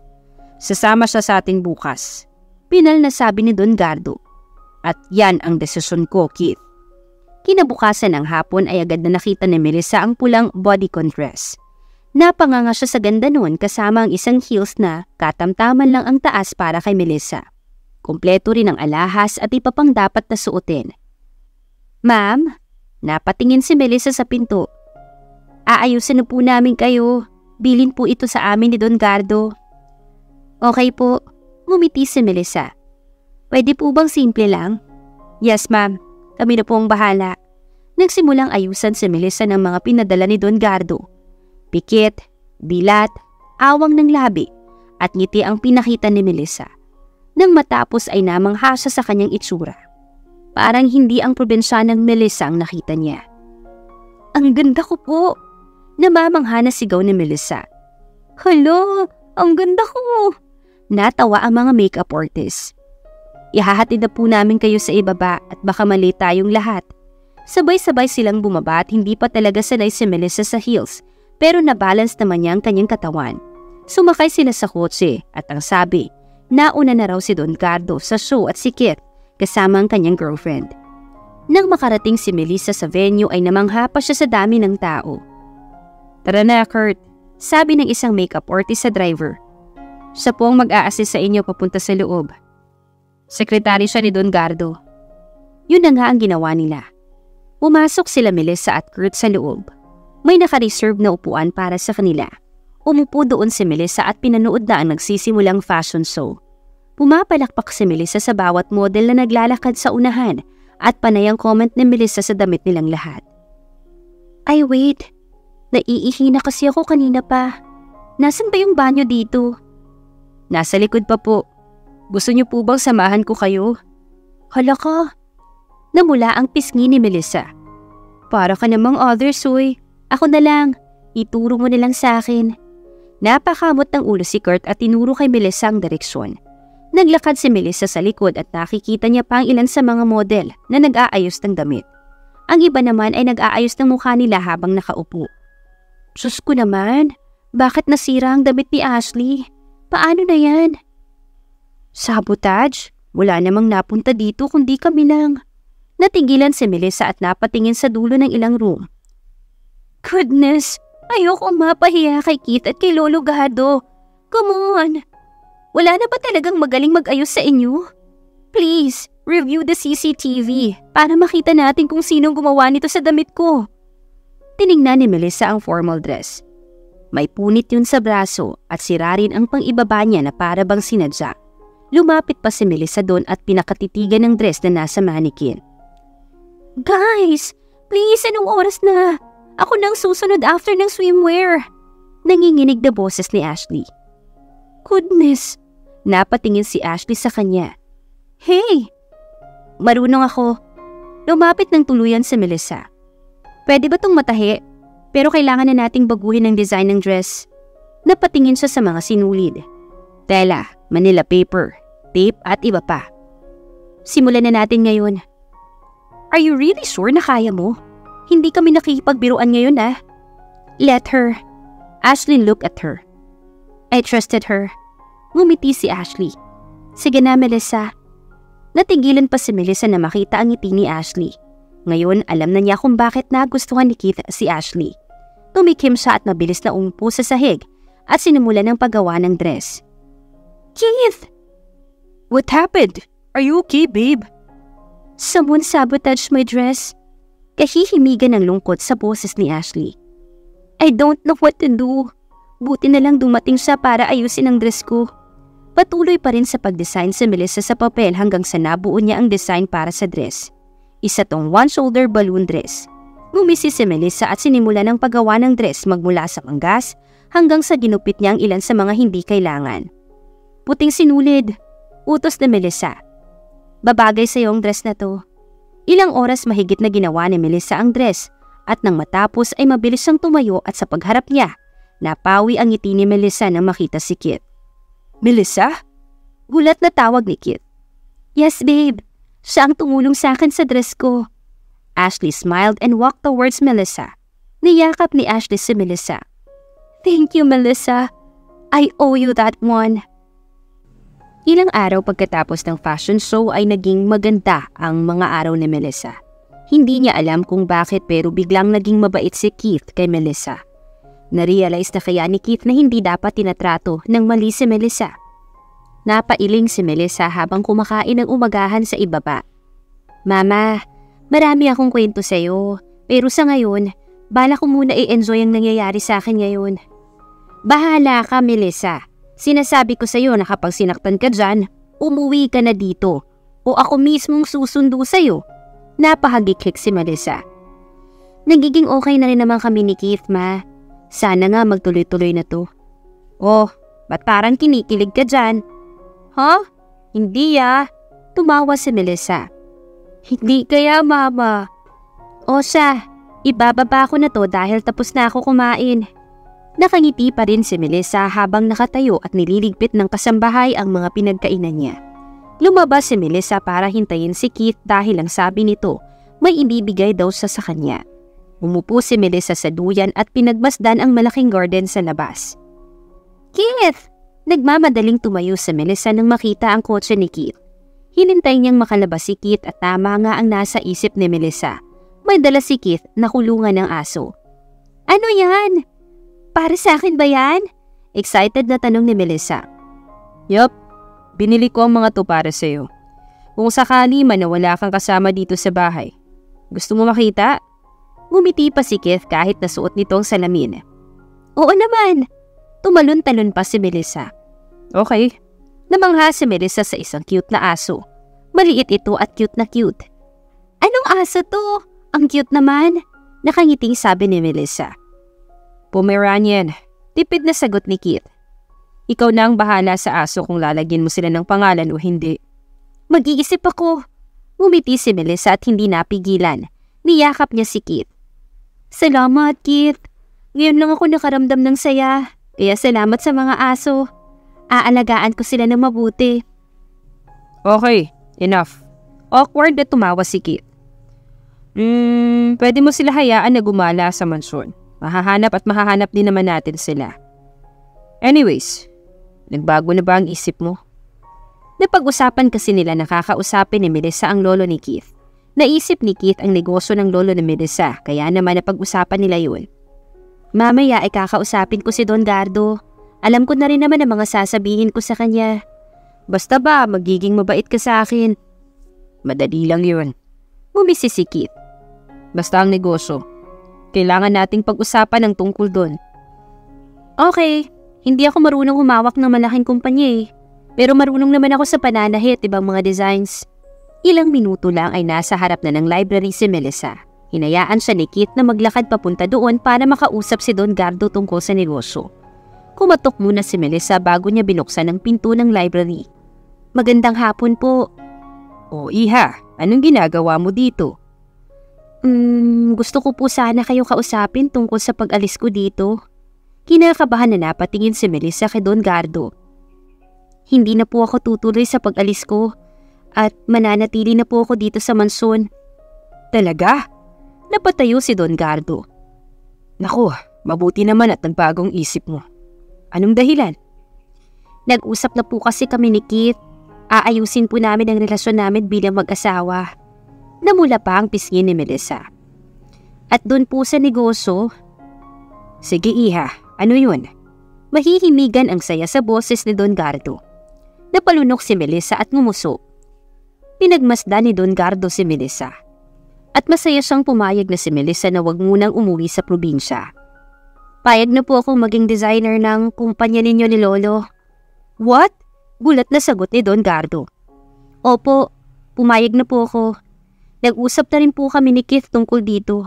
Sasama siya sa atin bukas. Pinal na sabi ni Don Gardo. At yan ang desisyon ko, Kit. Kinabukasan ng hapon ay agad na nakita ni Melissa ang pulang bodycon dress. Napanganga siya sa ganda noon kasama ang isang heels na katamtaman lang ang taas para kay Melissa. Kompleto rin ang alahas at iba pang dapat na suotin. Ma'am, napatingin si Melissa sa pinto. Aayusin na po namin kayo. Bilin po ito sa amin ni Don Gardo. Okay po, ngumiti si Melissa. Pwede po bang simple lang? Yes ma'am, kami na po ang bahala. Nagsimulang ayusan si Melissa ng mga pinadala ni Don Gardo. Pikit, bilat, awang ng labi at ngiti ang pinakita ni Melissa. Nang matapos ay namangha siya sa kanyang itsura. Parang hindi ang probinsyanang Melissa ang nakita niya. Ang ganda ko po! Namamangha na sigaw ni Melissa. Hello! Ang ganda ko! Natawa ang mga makeup artist. Ihahatid na po namin kayo sa ibaba at baka mali tayong lahat. Sabay-sabay silang bumaba at hindi pa talaga sanay si Melissa sa heels pero nabalance naman niya ang kanyang katawan. Sumakay sila sa kotse at ang sabi, nauna na raw si Don Gardo sa show at si Kit kasama ang kanyang girlfriend. Nang makarating si Melissa sa venue ay namangha pa siya sa dami ng tao. Tara na, Kurt, sabi ng isang makeup artist sa driver. Siya po ang mag-a-assist sa inyo papunta sa loob. Sekretary siya ni Don Gardo. Yun na nga ang ginawa nila. Pumasok sila Melissa at Kurt sa loob. May naka-reserve na upuan para sa kanila. Umupo doon si Melissa at pinanood na ang nagsisimulang fashion show. Pumapalakpak si Melissa sa bawat model na naglalakad sa unahan at panay ang comment ni Melissa sa damit nilang lahat. Ay wait, naiihi na kasi ako kanina pa. Nasaan ba yung banyo dito? Nasa likod pa po. Gusto niyo po bang samahan ko kayo? Hala ka. Namula ang pisngi ni Melissa. Para ka namang others, uy. Ako na lang. Ituro mo na lang sa akin. Napakamot ng ulo si Kurt at tinuro kay Melissa ang direksyon. Naglakad si Melissa sa likod at nakikita niya pa ang ilan sa mga model na nag-aayos ng damit. Ang iba naman ay nag-aayos ng mukha nila habang nakaupo. Diyos ko naman, bakit nasira ang damit ni Ashley? Paano na yan? Sabotage? Wala namang napunta dito kundi kami lang. Natigilan si Melissa at napatingin sa dulo ng ilang room. Goodness, ayoko mapahiya kay Keith at kay Lolo Gardo. Come on! Wala na ba talagang magaling mag-ayos sa inyo? Please, review the C C T V para makita natin kung sinong gumawa nito sa damit ko. Tiningnan ni Melissa ang formal dress. May punit yun sa braso at sira rin ang pang-ibaba niya na para bang sinadya. Lumapit pa si Melissa doon at pinakatitigan ng dress na nasa mannequin. Guys, please, anong oras na? Ako nang susunod after ng swimwear. Nanginginig na boses ni Ashley. Goodness! Napatingin si Ashley sa kanya. Hey! Marunong ako. Lumapit ng tuluyan si Melissa. Pwede ba tong matahi? Pero kailangan na nating baguhin ang design ng dress. Napatingin siya sa mga sinulid. Tela, Manila paper, tape at iba pa. Simulan na natin ngayon. Are you really sure na kaya mo? Hindi kami nakikipagbiruan ngayon ah. Let her. Ashley looked at her. I trusted her. Ngumiti si Ashley. Sige na, Melissa. Natigilan pa si Melissa na makita ang ngiti ni Ashley. Ngayon, alam na niya kung bakit nagustuhan ni Keith si Ashley. Tumikim siya at mabilis na umupo sa sahig at sinimula ng paggawa ng dress. Keith! What happened? Are you okay, babe? Someone sabotaged my dress. Kahihimigan ng lungkot sa boses ni Ashley. I don't know what to do. Buti na lang dumating siya para ayusin ang dress ko. Patuloy pa rin sa pag-design si Melissa sa papel hanggang sa nabuo niya ang design para sa dress. Isa tong one-shoulder balloon dress. Ngumisi si Melissa at sinimula ng paggawa ng dress magmula sa manggas hanggang sa ginupit niya ang ilan sa mga hindi kailangan. Puting sinulid. Utos ni Melissa. Babagay sa iyo ang dress na to. Ilang oras mahigit na ginawa ni Melissa ang dress at nang matapos ay mabilis siyang tumayo at sa pagharap niya, napawi ang ngiti ni Melissa nang makita si Kit. Melissa? Gulat na tawag ni Kit. Yes, babe. Siya ang tumulong sa akin sa dress ko. Ashley smiled and walked towards Melissa. Niyakap ni Ashley si Melissa. Thank you, Melissa. I owe you that one. Ilang araw pagkatapos ng fashion show ay naging maganda ang mga araw ni Melissa. Hindi niya alam kung bakit pero biglang naging mabait si Keith kay Melissa. Narealize na kaya ni Keith na hindi dapat tinatrato ng mali si Melissa. Napailing si Melissa habang kumakain ng umagahan sa ibaba. Mama, marami akong kwento sa'yo. Pero sa ngayon, bala ko muna i-enjoy ang nangyayari sa akin ngayon. Bahala ka, Melissa. Sinasabi ko sa'yo na kapag sinaktan ka dyan, umuwi ka na dito. O ako mismong susundo sa'yo. Napahagikik si Melissa. Nagiging okay na rin naman kami ni Keith, ma. Sana nga magtuloy-tuloy na to. Oh, ba't parang kinikilig ka dyan? Huh? Hindi ah. Tumawa si Melissa. Hindi kaya, mama. O siya, ibababa ko na to dahil tapos na ako kumain. Nakangiti pa rin si Melissa habang nakatayo at nililigpit ng kasambahay ang mga pinagkainan niya. Lumabas si Melissa para hintayin si Keith dahil ang sabi nito, may ibibigay daw siya sa kanya. Umupo si Melissa sa duyan at pinagmasdan ang malaking garden sa labas. Keith! Nagmamadaling tumayo si Melissa nang makita ang kotse ni Keith. Hinintay niyang makalabas si Keith at tama nga ang nasa isip ni Melissa. May dala si Keith na kulungan ng aso. Ano yan? Para sa akin ba yan? Excited na tanong ni Melissa. Yup, binili ko ang mga to para sa'yo. Kung sakali man na wala kang kasama dito sa bahay. Gusto mo makita? Ngumiti pa si Keith kahit nasuot nito ang salamin. Oo naman. Tumalon-talon pa si Melissa. Okay. Namangha si Melissa sa isang cute na aso. Maliit ito at cute na cute. Anong aso to? Ang cute naman. Nakangiting sabi ni Melissa. Pomeranian. Tipid na sagot ni Keith. Ikaw na ang bahala sa aso kung lalagyan mo sila ng pangalan o hindi. Mag-iisip ako. Ngumiti si Melissa at hindi napigilan. Niyakap niya si Keith. Salamat, Keith. Ngayon lang ako nakaramdam ng saya. Kaya salamat sa mga aso. Aalagaan ko sila ng mabuti. Okay, enough. Awkward na tumawa si Keith. Hmm, pwede mo sila hayaan na gumala sa mansyon. Mahahanap at mahahanap din naman natin sila. Anyways, nagbago na ba ang isip mo? Napag-usapan kasi nila nakakausapin ni Melissa ang lolo ni Keith. Naisip ni Keith ang negosyo ng lolo ni Melissa, kaya naman napag-usapan nila yun. Mamaya ay kakausapin ko si Don Gardo. Alam ko na rin naman ang mga sasabihin ko sa kanya. Basta ba, magiging mabait ka sa akin? Madali lang yun. Ngumisi si Keith. Basta ang negosyo. Kailangan nating pag-usapan ng tungkol doon. Okay, hindi ako marunong humawak ng malaking kumpanya eh. Pero marunong naman ako sa pananahit, ibang mga designs. Ilang minuto lang ay nasa harap na ng library si Melissa. Hinayaan siya ni Keith na maglakad papunta doon para makausap si Don Gardo tungkol sa negosyo. Kumatok muna si Melissa bago niya binuksan ang pinto ng library. Magandang hapon po. O iha, anong ginagawa mo dito? Hmm, gusto ko po sana kayo kausapin tungkol sa pag-alis ko dito. Kinakabahan na napatingin si Melissa kay Don Gardo. Hindi na po ako tutuloy sa pag-alis ko at mananatili na po ako dito sa mansyon. Talaga? Napatayo si Don Gardo. Naku, mabuti naman at nagbagong isip mo. Anong dahilan? Nag-usap na po kasi kami ni Keith. Aayusin po namin ang relasyon namin bilang mag-asawa. Namula pa ang pisngi ni Melissa. At doon po sa negosyo. Sige iha, ano yun? Mahihimigan ang saya sa boses ni Don Gardo. Napalunok si Melissa at ngumuso. Pinagmasdan ni Don Gardo si Melissa. At masaya siyang pumayag na si Melissa na wag munang umuwi sa probinsya. Payag na po akong maging designer ng kumpanya ninyo ni Lolo. What? Gulat na sagot ni Don Gardo. Opo, pumayag na po ako. Nag-usap na rin po kami ni Keith tungkol dito.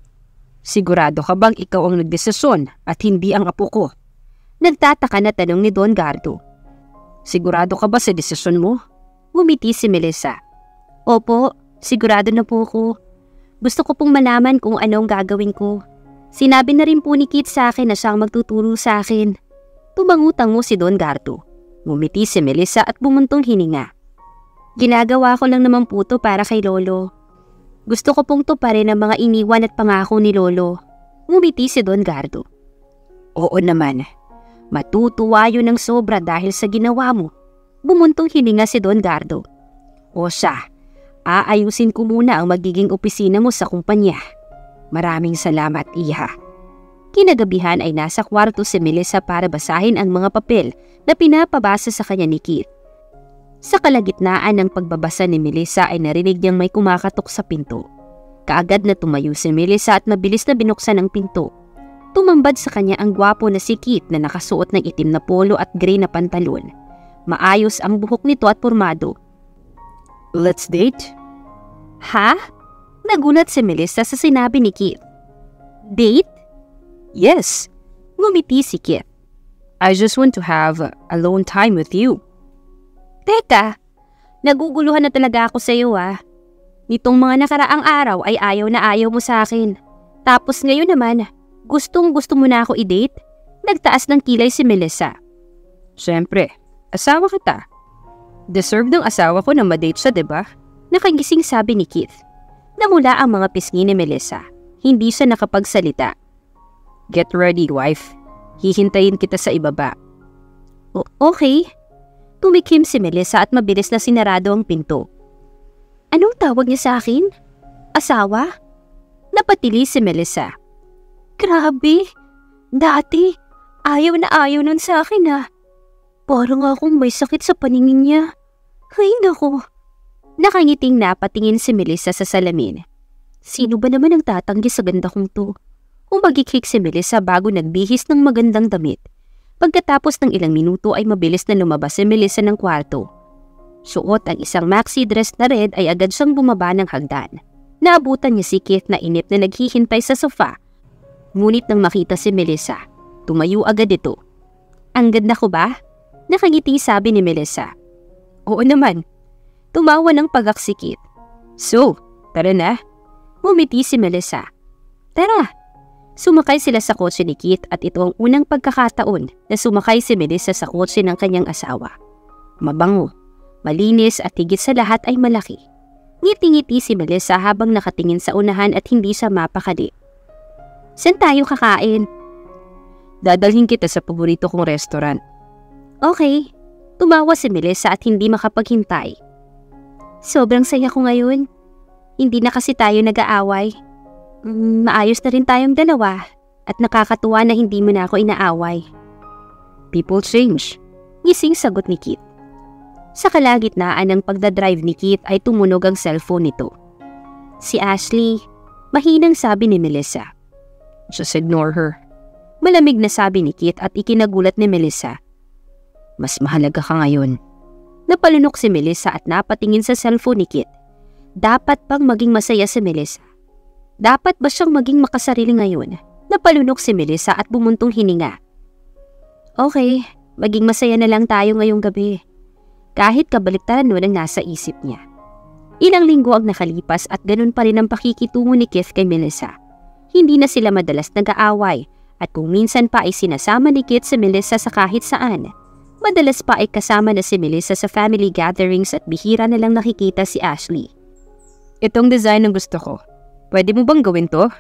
Sigurado ka bang ikaw ang nagdesisyon at hindi ang apo ko? Nagtataka na tanong ni Don Gardo. Sigurado ka ba sa desisyon mo? Ngumiti si Melissa. Opo, sigurado na po ako. Gusto ko pong malaman kung ano ang gagawin ko. Sinabi na rin po ni Keith sa akin na siyang magtuturo sa akin. Tumangutang mo si Don Gardo. Ngumiti si Melissa at bumuntong hininga. Ginagawa ko lang naman po to para kay Lolo. Gusto ko pong tuparin ang mga iniwan at pangako ni Lolo. Ngumiti si Don Gardo. Oo naman. Matutuwa yun ng sobra dahil sa ginawa mo. Bumuntong hininga si Don Gardo. O siya, aayusin ko muna ang magiging opisina mo sa kumpanya. Maraming salamat, iha. Kinagabihan ay nasa kwarto si Melissa para basahin ang mga papel na pinapabasa sa kanya ni Keith. Sa kalagitnaan ng pagbabasa ni Melissa ay narinig niyang may kumakatok sa pinto. Kaagad na tumayo si Melissa at mabilis na binuksan ang pinto. Tumambad sa kanya ang gwapo na si Keith na nakasuot ng itim na polo at gray na pantalon. Maayos ang buhok nito at pormado. Let's date? Ha? Nagulat si Melissa sa sinabi ni Keith. Date? Yes. Ngumiti si Keith. I just want to have alone time with you. Teka, naguguluhan na talaga ako sa iyo ah. Nitong mga nakaraang araw ay ayaw na ayaw mo sa akin. Tapos ngayon naman, gustong gusto mo na ako i-date? Nagtaas ng kilay si Melissa. Siyempre, asawa kita. Deserve ng asawa ko na ma-date siya, diba? Nakagising sabi ni Keith. Namula ang mga pisngi ni Melissa. Hindi siya nakapagsalita. Get ready, wife. Hihintayin kita sa ibaba. O okay. Tumikim si Melissa at mabilis na sinarado ang pinto. Anong tawag niya sa akin? Asawa? Napatili si Melissa. Grabe, dati ayaw na ayaw nun sa akin ah. Parang akong may sakit sa paningin niya. Ay naku. Nakangiting napatingin si Melissa sa salamin. Sino ba naman ang tatanggi sa ganda kong to? Umagikik si Melissa bago nagbihis ng magandang damit. Pagkatapos ng ilang minuto ay mabilis na lumabas si Melissa ng kwarto. Suot ang isang maxi dress na red ay agad siyang bumaba ng hagdan. Naabutan niya si Keith na inip na naghihintay sa sofa. Ngunit nang makita si Melissa, tumayo agad ito. Ang ganda ko ba? Nakangiti sabi ni Melissa. Oo naman. Tumawa ng pagak si Keith. So, tara na. Ngumiti si Melissa. Tara. Sumakay sila sa kotse ni Keith at ito ang unang pagkakataon na sumakay si Melissa sa kotse ng kanyang asawa. Mabango, malinis at higit sa lahat ay malaki. Ngiti-ngiti si Melissa habang nakatingin sa unahan at hindi siya mapakali. Saan tayo kakain? Dadalhin kita sa paborito kong restaurant. Okay. Tumawa si Melissa at hindi makapaghintay. Sobrang saya ko ngayon. Hindi na kasi tayo nag-aaway. Mm, maayos na rin tayong dalawa at nakakatuwa na hindi mo na ako inaaway. People change. Gising sagot ni Keith. Sa kalagitnaan ng pagdadrive ni Keith ay tumunog ang cellphone nito. Si Ashley, mahinang sabi ni Melissa. Just ignore her. Malamig na sabi ni Keith at ikinagulat ni Melissa. Mas mahalaga ka ngayon. Napalunok si Melissa at napatingin sa cellphone ni Keith. Dapat bang maging masaya si Melissa? Dapat ba siyang maging makasarili ngayon? Napalunok si Melissa at bumuntong hininga. Okay, maging masaya na lang tayo ngayong gabi. Kahit kabaliktaran nun ang nasa isip niya. Ilang linggo ang nakalipas at ganun pa rin ang pakikitungo ni Keith kay Melissa. Hindi na sila madalas nag-aaway at kung minsan pa ay sinasama ni Keith si Melissa sa kahit saan. Madalas pa ay kasama na si Melissa sa family gatherings at bihira na lang nakikita si Ashley. Itong design ang gusto ko. Pwede mo bang gawin to?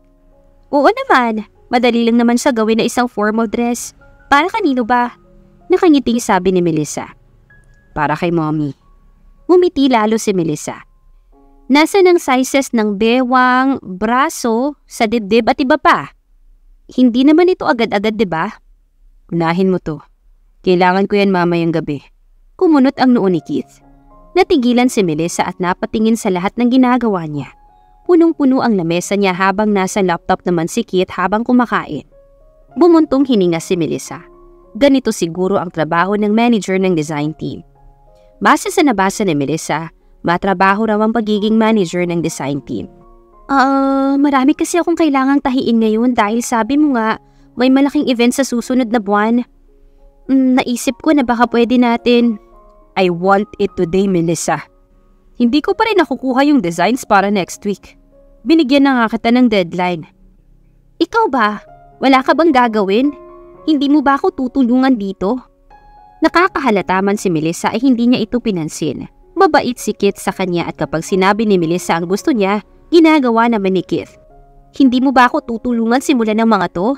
Oo naman. Madali lang naman siya gawin na isang formal dress. Para kanino ba? Nakangiting sabi ni Melissa. Para kay mommy. Ngumiti lalo si Melissa. Nasa ng sizes ng bewang, braso, sa dibdib at iba pa. Hindi naman ito agad-agad, diba? Unahin mo to. Kailangan ko yan mamayang gabi. Kumunot ang noo ni Keith. Natigilan si Melissa at napatingin sa lahat ng ginagawa niya. Punong-puno ang lamesa niya habang nasa laptop naman si Keith habang kumakain. Bumuntong hininga si Melissa. Ganito siguro ang trabaho ng manager ng design team. Base sa nabasa ni Melissa, matrabaho raw ang pagiging manager ng design team. Ah, uh, marami kasi akong kailangang tahiin ngayon dahil sabi mo nga may malaking event sa susunod na buwan. Mm, naisip ko na baka pwede natin. I want it today, Melissa. Hindi ko pa rin nakukuha yung designs para next week. Binigyan na nga kita ng deadline. Ikaw ba? Wala ka bang gagawin? Hindi mo ba ako tutulungan dito? Nakakahalata man si Melissa ay hindi niya ito pinansin. Mabait si Keith sa kanya at kapag sinabi ni Melissa ang gusto niya, ginagawa naman ni Keith. Hindi mo ba ako tutulungan simulan ng mga to?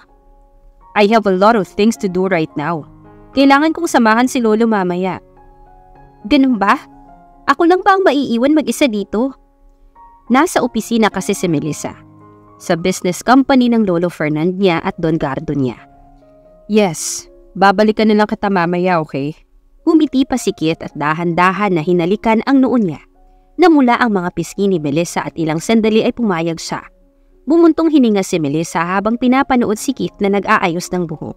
I have a lot of things to do right now. Kailangan kong samahan si Lolo mamaya. Ganun ba? Ako lang ba ang maiiwan mag-isa dito? Nasa opisina kasi si Melissa. Sa business company ng Lolo Fernand niya at Don Gardo niya. Yes. Babalikan na lang kita mamaya, okay? Humiti pa si Keith at dahan-dahan na hinalikan ang noo niya. Namula ang mga pisngi ni Melissa at ilang sandali ay pumayag siya. Bumuntong hininga si Melissa habang pinapanood si Keith na nag-aayos ng buhok.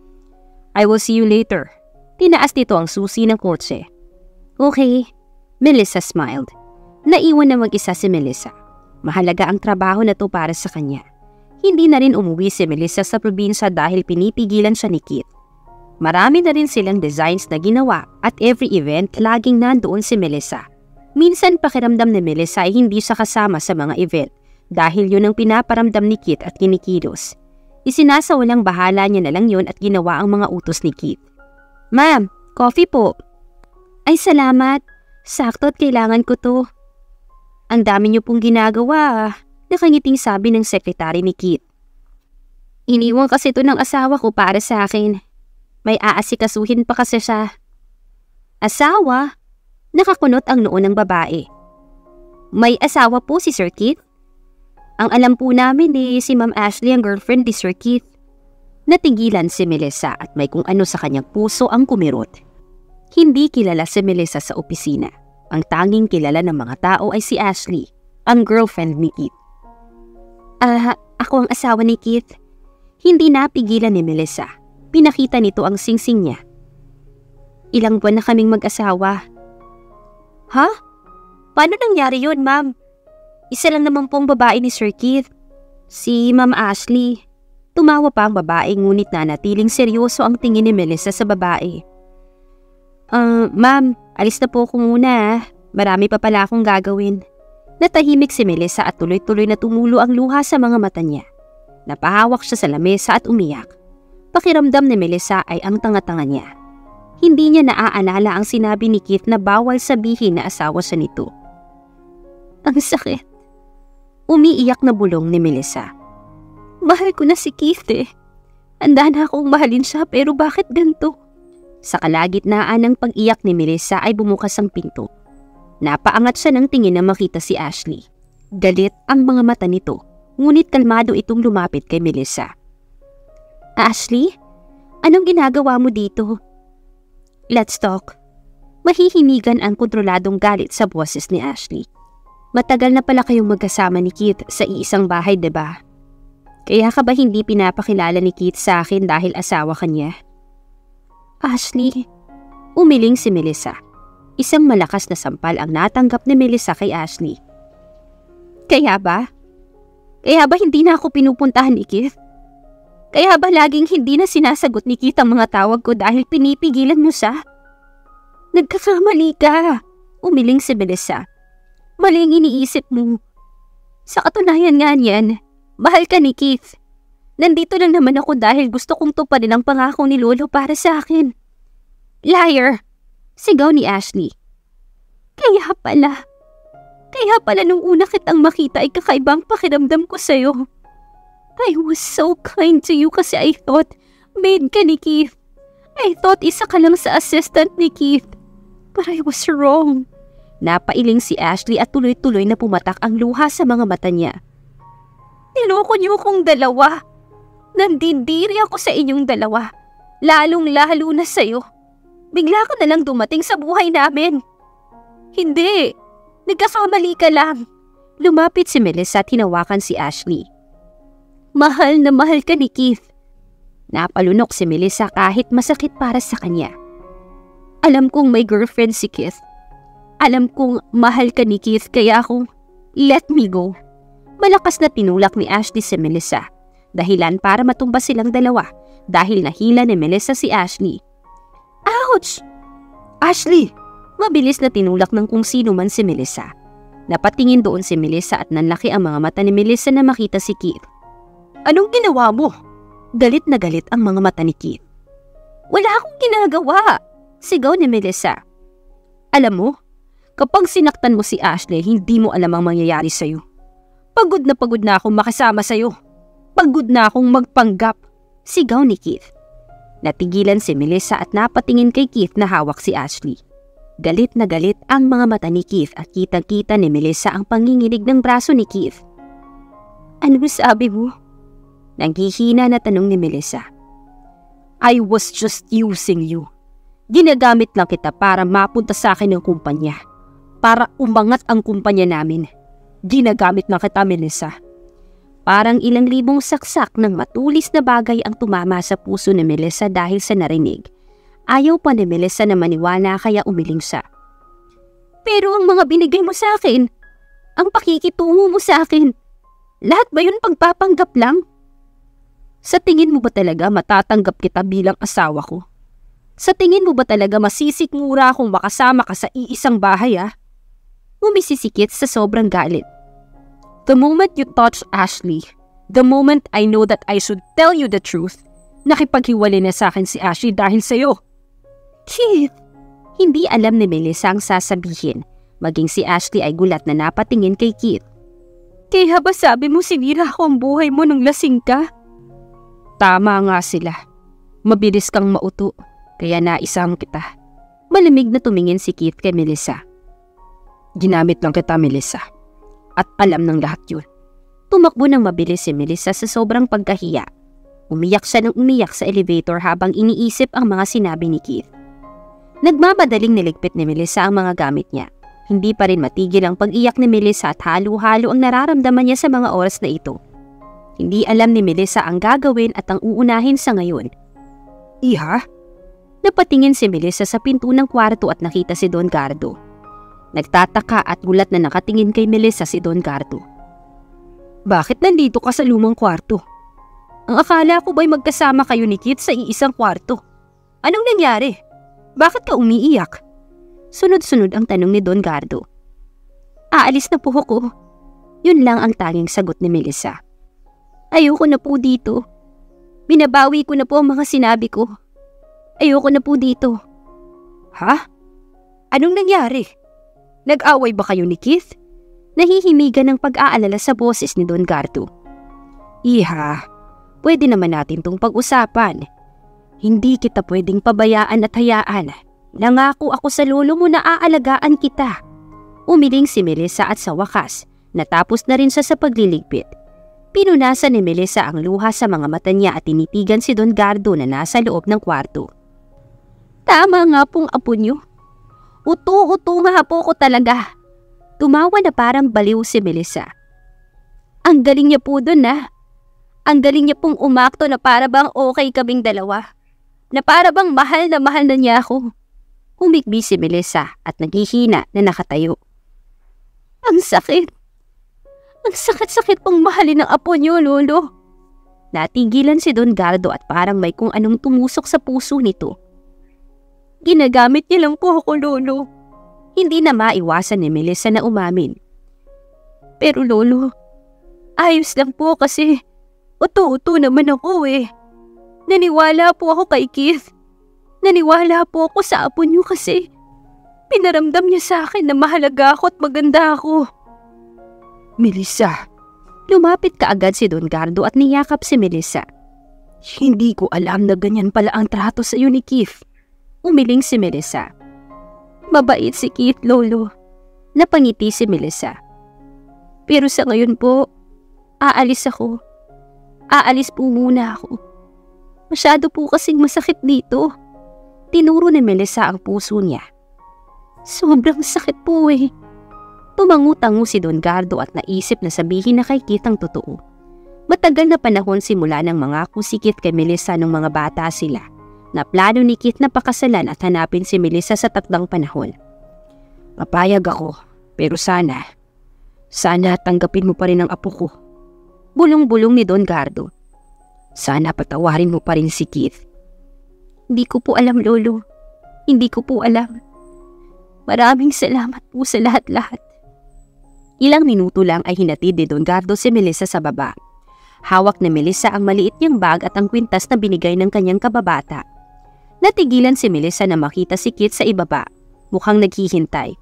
I will see you later. Tinaas nito ang susi ng kotse. Okay. Melissa smiled. Naiwan na mag-isa si Melissa. Mahalaga ang trabaho na to para sa kanya. Hindi na rin umuwi si Melissa sa probinsya dahil pinipigilan siya ni Keith. Marami na rin silang designs na ginawa at every event laging nandoon si Melissa. Minsan pakiramdam ni Melissa ay hindi siya kasama sa mga event dahil yun ang pinaparamdam ni Keith at kinikilos. Isinasawalang bahala niya na lang yun at ginawa ang mga utos ni Keith. Ma'am, coffee po. Ay salamat. Sakto at kailangan ko to. Ang dami niyo pong ginagawa, nakangiting sabi ng sekretary ni Keith. Iniwan kasi ito ng asawa ko para sa akin. May aasikasuhin pa kasi siya. Asawa? Nakakunot ang noo ng babae. May asawa po si Sir Keith? Ang alam po namin eh, si Ma'am Ashley ang girlfriend ni Sir Keith. Natigilan si Melissa at may kung ano sa kanyang puso ang kumirot. Hindi kilala si Melissa sa opisina. Ang tanging kilala ng mga tao ay si Ashley, ang girlfriend ni Keith. Ah, uh, ako ang asawa ni Keith. Hindi napigilan ni Melissa. Pinakita nito ang singsing niya. Ilang buwan na kaming mag-asawa. Ha? Paano nangyari yun, ma'am? Isa lang naman pong babae ni Sir Keith. Si Ma'am Ashley. Tumawa pa ang babae ngunit nanatiling seryoso ang tingin ni Melissa sa babae. Ah, uh, ma'am, alis na po ako muna. Marami pa pala akong gagawin. Natahimik si Melissa at tuloy-tuloy na tumulo ang luha sa mga mata niya. Napahawak siya sa lamesa at umiyak. Pakiramdam ni Melissa ay ang tanga-tanga niya. Hindi niya naaalala ang sinabi ni Keith na bawal sabihin na asawa siya nito. Ang sakit. Umiiyak na bulong ni Melissa. Mahal ko na si Keith eh. Handa na akong mahalin siya pero bakit ganito? Sa kalagitnaan ng pag-iyak ni Melissa ay bumukas ang pinto. Napaangat siya ng tingin na makita si Ashley. Galit ang mga mata nito, ngunit kalmado itong lumapit kay Melissa. Ashley, anong ginagawa mo dito? Let's talk. Mahihimigan ang kontroladong galit sa boses ni Ashley. Matagal na pala kayong magkasama ni Keith sa iisang bahay, diba? Kaya ka ba hindi pinapakilala ni Keith sa akin dahil asawa ka niya? Ashley, umiling si Melissa. Isang malakas na sampal ang natanggap ni Melissa kay Ashley. Kaya ba? Kaya ba hindi na ako pinupuntahan ni Keith? Kaya ba laging hindi na sinasagot ni Keith ang mga tawag ko dahil pinipigilan mo siya? Nagkakamali ka, umiling si Melissa. Mali ang iniisip mo. Sa katunayan nga niyan, mahal ka ni Keith. Nandito lang naman ako dahil gusto kong tuparin ang pangako ni Lolo para sa akin. Liar! Sigaw ni Ashley. Kaya pala, kaya pala nung una kitang makita ay kakaibang pakiramdam ko sa'yo. I was so kind to you kasi I thought maid ka ni Keith. I thought isa ka lang sa assistant ni Keith. But I was wrong. Napailing si Ashley at tuloy-tuloy na pumatak ang luha sa mga mata niya. Niloko niyo akong dalawa. Nandidiri ako sa inyong dalawa. Lalong-lalo na sa'yo. Bigla ka na lang dumating sa buhay namin. Hindi. Nagkakamali ka lang. Lumapit si Melissa at hinawakan si Ashley. Mahal na mahal ka ni Keith. Napalunok si Melissa kahit masakit para sa kanya. Alam kong may girlfriend si Keith. Alam kong mahal ka ni Keith kaya ako, let me go. Malakas na tinulak ni Ashley si Melissa. Dahilan para matumba silang dalawa dahil nahila ni Melissa si Ashley. Ouch! Ashley! Mabilis na tinulak ng kung sino man si Melissa. Napatingin doon si Melissa at nanlaki ang mga mata ni Melissa na makita si Keith. Anong ginawa mo? Galit na galit ang mga mata ni Keith. Wala akong ginagawa! Sigaw ni Melissa. Alam mo, kapag sinaktan mo si Ashley, hindi mo alam ang mangyayari sa'yo. Pagod na pagod na akong makasama sa'yo. Pagod na akong magpanggap. Sigaw ni Keith. Natigilan si Melissa at napatingin kay Keith na hawak si Ashley. Galit na galit ang mga mata ni Keith at kitang-kita ni Melissa ang panginginig ng braso ni Keith. Ano sabi mo? Nanghihina na tanong ni Melissa. I was just using you. Ginagamit lang kita para mapunta sa akin ng kumpanya. Para umangat ang kumpanya namin. Ginagamit lang kita, Melissa. Parang ilang libong saksak ng matulis na bagay ang tumama sa puso ni Melissa dahil sa narinig. Ayaw pa ni Melissa na maniwala kaya umiling siya. Pero ang mga binigay mo sa akin, ang pakikitungo mo sa akin, lahat ba yun pagpapanggap lang? Sa tingin mo ba talaga matatanggap kita bilang asawa ko? Sa tingin mo ba talaga masisikmura akong makasama ka sa iisang bahay ah? Umisisikit sa sobrang galit. The moment you touch Ashley, the moment I know that I should tell you the truth, nakipaghiwalay na sa akin si Ashley dahil sa'yo. Keith! Hindi alam ni Melissa ang sasabihin. Maging si Ashley ay gulat na napatingin kay Keith. Kaya ba sabi mo sinira ko ang buhay mo nung lasing ka? Tama nga sila. Mabilis kang mauto, kaya naisam kita. Malamig na tumingin si Keith kay Melissa. Ginamit lang kita, Melissa. At alam ng lahat yun. Tumakbo ng mabilis si Melissa sa sobrang pagkahiya. Umiyak siya ng umiyak sa elevator habang iniisip ang mga sinabi ni Keith. Nagmamadaling niligpit ni Melissa ang mga gamit niya. Hindi pa rin matigil ang pag-iyak ni Melissa at halo-halo ang nararamdaman niya sa mga oras na ito. Hindi alam ni Melissa ang gagawin at ang uunahin sa ngayon. Iha? Napatingin si Melissa sa pinto ng kwarto at nakita si Don Gardo. Nagtataka at gulat na nakatingin kay Melissa si Don Gardo. Bakit nandito ka sa lumang kwarto? Ang akala ko ba'y magkasama kayo ni Keith sa iisang kwarto? Anong nangyari? Bakit ka umiiyak? Sunod-sunod ang tanong ni Don Gardo. Aalis na po ako. Yun lang ang tanging sagot ni Melissa. Ayoko na po dito. Binabawi ko na po ang mga sinabi ko. Ayoko na po dito. Ha? Anong nangyari? Nag-away ba kayo ni Keith? Nahihimigan ng pag-aalala sa boses ni Don Gardo. Iha, pwede naman natin tong pag-usapan. Hindi kita pwedeng pabayaan at hayaan. Nangako ako sa lolo mo na aalagaan kita. Umiling si Melissa at sa wakas, natapos na rin siya sa pagliligpit. Pinunasan ni Melissa ang luha sa mga mata niya at tinitigan si Don Gardo na nasa loob ng kwarto. Tama nga pong apo niyo. Uto-uto nga po ko talaga. Tumawa na parang baliw si Melissa. Ang galing niya po dun na. Ang galing niya pong umakto na para bang okay kaming dalawa. Na para bang mahal na mahal na niya ako. Humikbi si Melissa at naghihina na nakatayo. Ang sakit. Ang sakit-sakit pong mahalin ng apo niyo, Lolo. Natigilan si Don Gardo at parang may kung anong tumusok sa puso nito. Ginagamit niya lang po ako, Lolo. Hindi na maiwasan ni Melissa na umamin. Pero Lolo, ayos lang po kasi uto-uto naman ako eh. Naniwala po ako kay Keith. Naniwala po ako sa apo niyo kasi pinaramdam niya sa akin na mahalaga ako at maganda ako. Melissa, lumapit kaagad si Don Gardo at niyakap si Melissa. Hindi ko alam na ganyan pala ang trato sa iyo ni Keith. Umiling si Melissa. Mabait si Keith, Lolo. Napangiti si Melissa. Pero sa ngayon po, aalis ako. Aalis po muna ako. Masyado po kasing masakit dito. Tinuro ni Melissa ang puso niya. Sobrang sakit po eh. Tumangu-tango si Don Gardo at naisip na sabihin na kay Keith ang totoo. Matagal na panahon simula ng mga kusikit kay Melissa nung mga bata sila, na plano ni Keith na pakasalan at hanapin si Melissa sa takdang panahon. Papayag ako, pero sana, sana tanggapin mo pa rin ang apo ko. Bulong-bulong ni Don Gardo. Sana patawarin mo pa rin si Keith. Hindi ko po alam, Lolo. Hindi ko po alam. Maraming salamat po sa lahat-lahat. Ilang minuto lang ay hinatid ni Don Gardo si Melissa sa baba. Hawak ni Melissa ang maliit niyang bag at ang kwintas na binigay ng kanyang kababata. Natigilan si Melissa na makita si Keith sa ibaba, mukhang naghihintay.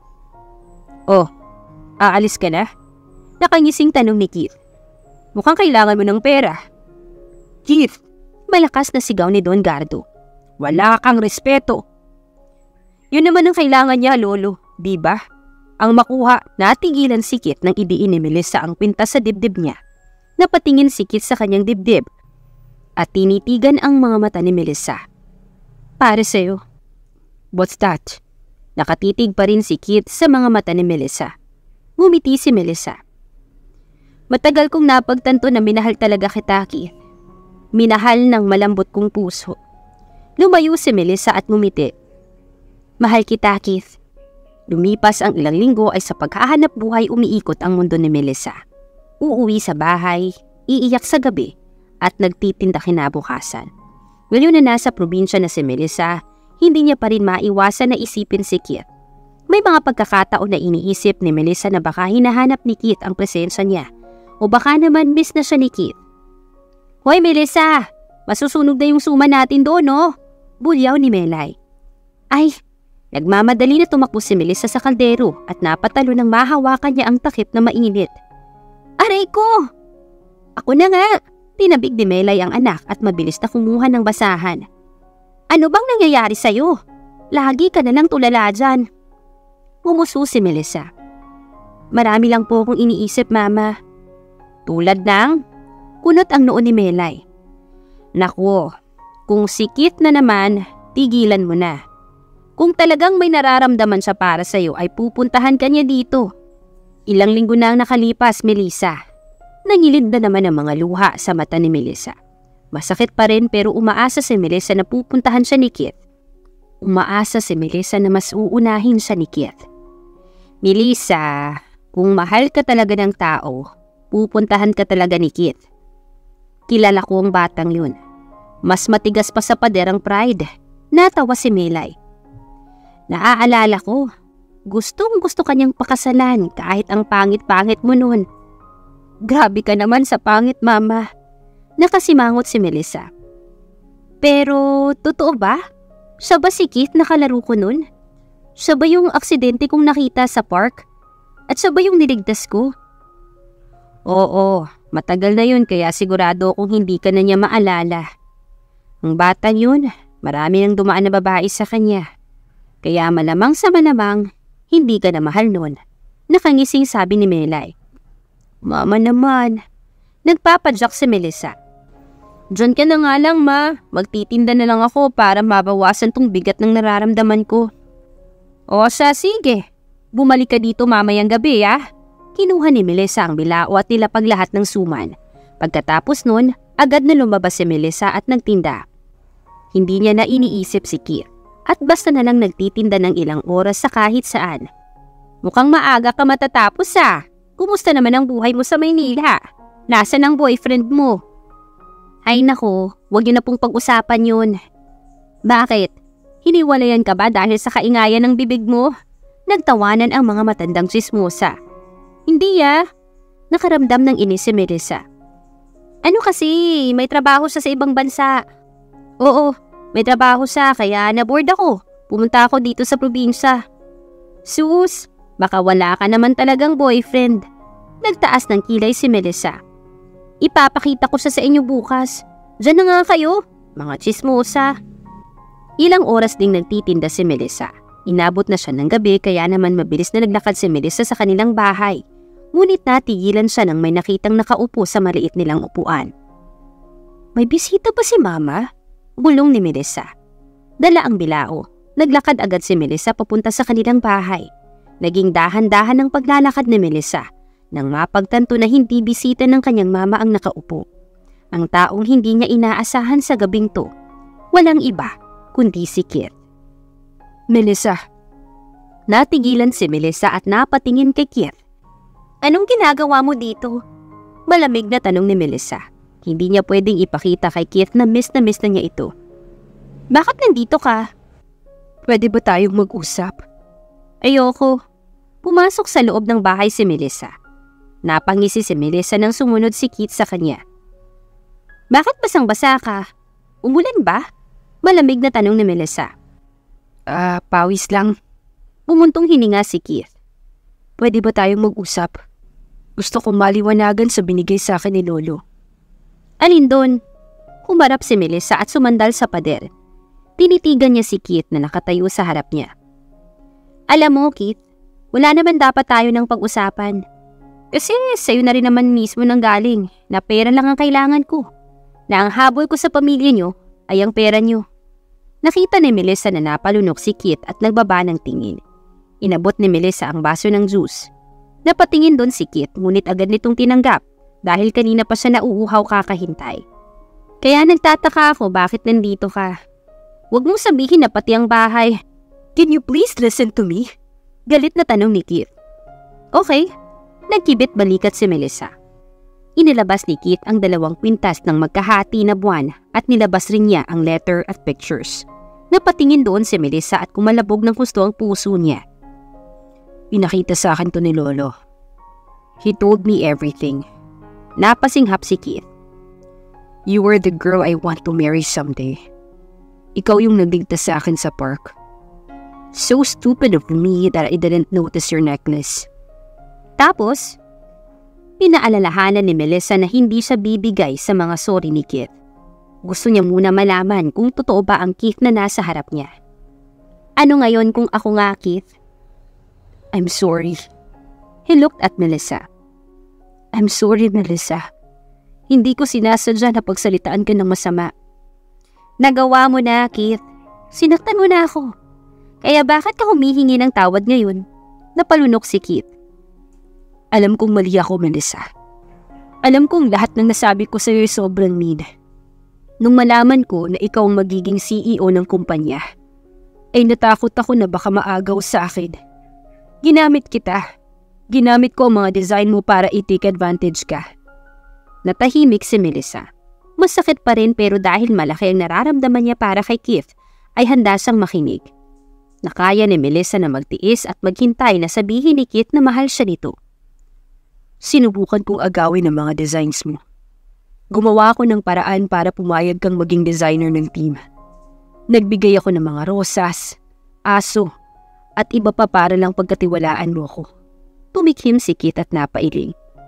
Oh, aalis ka na? Nakangising tanong ni Keith. Mukhang kailangan mo ng pera. Keith, malakas na sigaw ni Don Gardo. Wala kang respeto. Yun naman ang kailangan niya, Lolo, di ba? Ang makuha, natigilan si Keith nang idiin ni Melissa ang pintas sa dibdib niya. Napatingin si Keith sa kanyang dibdib at tinitigan ang mga mata ni Melissa. Para sa'yo. What's that? Nakatitig pa rin si Keith sa mga mata ni Melissa. Ngumiti si Melissa. Matagal kong napagtanto na minahal talaga kita, Keith. Minahal ng malambot kong puso. Lumayo si Melissa at ngumiti. Mahal kita, Keith. Lumipas ang ilang linggo ay sa paghahanap buhay umiikot ang mundo ni Melissa. Uuwi sa bahay, iiyak sa gabi, at nagtitinda kinabukasan. Ngayon na nasa probinsya na si Melissa, hindi niya pa rin maiwasan na isipin si Keith. May mga pagkakataon na iniisip ni Melissa na baka hinahanap ni Keith ang presensya niya, o baka naman miss na siya ni Keith. Hoy Melissa, masusunog na yung suma natin doon, no? Bulyaw ni Melay. Ay, nagmamadali na tumakbo si Melissa sa kaldero at napatalo nang mahawakan niya ang takip na mainit. Aray ko! Ako na nga! Tinabig ni Melay ang anak at mabilis na kumuha ng basahan. Ano bang nangyayari sa'yo? Lagi ka na lang tulala dyan. Pumuso si Melissa. Marami lang po akong iniisip, Mama. Tulad ng? Kunot ang noo ni Melay. Naku, kung sikit na naman, tigilan mo na. Kung talagang may nararamdaman siya para sa'yo ay pupuntahan ka niya dito. Ilang linggo na ang nakalipas, Melissa. Nangilid na naman ang mga luha sa mata ni Melissa. Masakit pa rin pero umaasa si Melissa na pupuntahan siya ni Keith. Umaasa si Melissa na mas uunahin siya ni Keith. Melissa, kung mahal ka talaga ng tao, pupuntahan ka talaga ni Keith. Kilala ko ang batang yun. Mas matigas pa sa pader ang pride. Natawa si Melay. Naaalala ko, gustong gusto kanyang pakasalan kahit ang pangit-pangit mo nun. Grabe ka naman sa pangit, Mama. Nakasimangot si Melissa. Pero, totoo ba? Siya ba si Keith na kalaro ko nun? Siya ba yung aksidente kong nakita sa park? At siya ba yung niligtas ko? Oo, matagal na yun kaya sigurado kung hindi ka na niya maalala. Ang bata yun, marami nang dumaan na babae sa kanya. Kaya malamang sa malamang, hindi ka na mahal nun. Nakangising sabi ni Melay. Mama naman. Nagpapadyak si Melissa. Diyan ka na nga lang, Ma. Magtitinda na lang ako para mabawasan tong bigat ng nararamdaman ko. O sa sige. Bumalik ka dito mamayang gabi, ah. Kinuha ni Melissa ang bilao at nilapag lahat ng suman. Pagkatapos nun, agad na lumabas si Melissa at nagtinda. Hindi niya na iniisip si Keith at basta na lang nagtitinda ng ilang oras sa kahit saan. Mukhang maaga ka matatapos, ah. Kumusta naman ang buhay mo sa Maynila? Nasaan ang boyfriend mo? Ay nako, huwag niyo na pong pag-usapan yun. Bakit? Hiniwalayan ka ba dahil sa kaingayan ng bibig mo? Nagtawanan ang mga matandang tsismosa. Hindi ah. Nakaramdam ng inis si Melissa. Ano kasi, may trabaho siya sa ibang bansa. Oo, may trabaho siya kaya naboard ako. Pumunta ako dito sa probinsya. Sus, baka wala ka naman talagang boyfriend. Nagtaas ng kilay si Melissa. Ipapakita ko siya sa inyo bukas. Diyan na nga kayo, mga tsismosa. Ilang oras ding nagtitinda si Melissa. Inabot na siya ng gabi kaya naman mabilis na naglakad si Melissa sa kanilang bahay. Ngunit natigilan siya nang may nakitang nakaupo sa maliit nilang upuan. May bisita ba si Mama? Bulong ni Melissa. Dala ang bilao. Naglakad agad si Melissa papunta sa kanilang bahay. Naging dahan-dahan ang paglalakad ni Melissa nang mapagtanto na hindi bisita ng kanyang mama ang nakaupo. Ang taong hindi niya inaasahan sa gabing to, walang iba kundi si Kit. Melissa. Natigilan si Melissa at napatingin kay Kit. Anong ginagawa mo dito? Malamig na tanong ni Melissa. Hindi niya pwedeng ipakita kay Kit na miss na miss na niya ito. Bakit nandito ka? Pwede ba tayong mag-usap? Ayoko. Pumasok sa loob ng bahay si Melissa. Napangisi si Melissa nang sumunod si Kit sa kanya. Bakit basang-basa ka? Umulan ba? Malamig na tanong ni Melissa. Ah, uh, pawis lang. Bumuntong hininga si Kit. Pwede ba tayong mag-usap? Gusto kong maliwanagan sa binigay sa akin ni Lolo. Alin doon? Humarap si Melissa at sumandal sa pader. Tinitigan niya si Kit na nakatayo sa harap niya. Alam mo, Kit, wala naman dapat tayo ng pag-usapan. Kasi sa'yo na rin naman mismo nang galing na pera lang ang kailangan ko. Na ang habol ko sa pamilya niyo ay ang pera niyo. Nakita ni Melissa na napalunok si Kit at nagbaba ng tingin. Inabot ni Melissa ang baso ng juice. Napatingin doon si Kit ngunit agad nitong tinanggap dahil kanina pa siya nauuhaw kakahintay. Kaya nagtataka ako bakit nandito ka. Huwag mong sabihin na pati ang bahay. Can you please listen to me? Galit na tanong ni Kit. Okay. Nagkibit balikat si Melissa. Inilabas ni Kit ang dalawang kwintas ng magkahati na buwan at nilabas rin niya ang letter at pictures. Napatingin doon si Melissa at kumalabog ng gusto ang puso niya. Pinakita sa akin to ni Lolo. He told me everything. Napasinghap si Kit. You were the girl I want to marry someday. Ikaw yung nagligtas sa akin sa park. So stupid of me that I didn't notice your necklace. Tapos, pinaalalahanan ni Melissa na hindi siya bibigay sa mga sorry ni Kit. Gusto niya muna malaman kung totoo ba ang Kit na nasa harap niya. Ano ngayon kung ako nga, Kit? I'm sorry. He looked at Melissa. I'm sorry, Melissa. Hindi ko sinasadya na pagsalitaan ka ng masama. Nagawa mo na, Kit. Sinaktan mo na ako. Kaya bakit ka humihingi ng tawad ngayon? Napalunok si Kit. Alam kong mali ako, Melissa. Alam kong lahat ng nasabi ko sa iyo sobrang mean. Nung malaman ko na ikaw ang magiging C E O ng kumpanya, ay natakot ako na baka maagaw sa akin. Ginamit kita. Ginamit ko ang mga design mo para i-take advantage ka. Natahimik si Melissa. Masakit pa rin pero dahil malaki ang nararamdaman niya para kay Keith, ay handa siyang makinig. Nakaya ni Melissa na magtiis at maghintay na sabihin ni Keith na mahal siya nito. Sinubukan kong agawin ang mga designs mo. Gumawa ako ng paraan para pumayag kang maging designer ng team. Nagbigay ako ng mga rosas, aso, at iba pa para lang pagkatiwalaan mo ko. Tumikhim si Keith at napailing.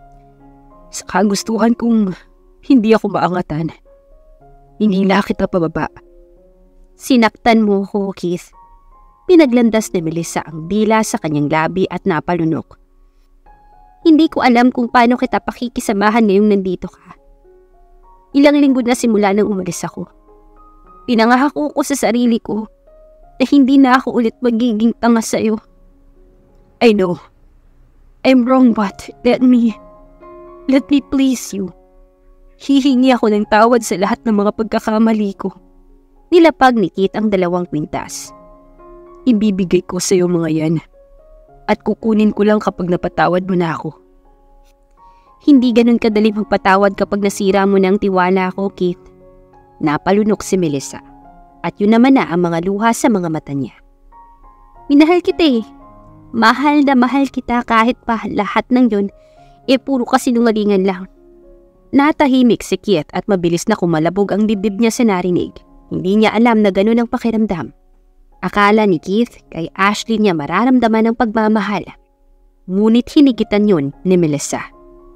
Sa kagustuhan kong hindi ako maangatan. Hinila kita pababa. Sinaktan mo ko, Keith. Pinaglandas ni Melissa ang dila sa kanyang labi at napalunok. Hindi ko alam kung paano kita pakikisamahan ngayong nandito ka. Ilang linggo na simula nang umalis ako. Pinangako ko sa sarili ko na hindi na ako ulit magiging tanga sa'yo. I know. I'm wrong but let me, let me please you. Hihingi ako ng tawad sa lahat ng mga pagkakamali ko. Nilapag ni Keith ang dalawang kwintas. Ibibigay ko sa'yo mga yan. At kukunin ko lang kapag napatawad mo na ako. Hindi ganun kadali magpatawad kapag nasira mo ng tiwala ko, Keith. Napalunok si Melissa. At yun naman na ang mga luha sa mga mata niya. Minahal kita eh. Mahal na mahal kita kahit pa lahat ng yun, eh puro kasinungalingan lang. Natahimik si Keith at mabilis na kumalabog ang dibdib niya sa narinig. Hindi niya alam na ganun ang pakiramdam. Akala ni Keith kay Ashley niya mararamdaman ng pagmamahal. Ngunit hinigitan yun ni Melissa.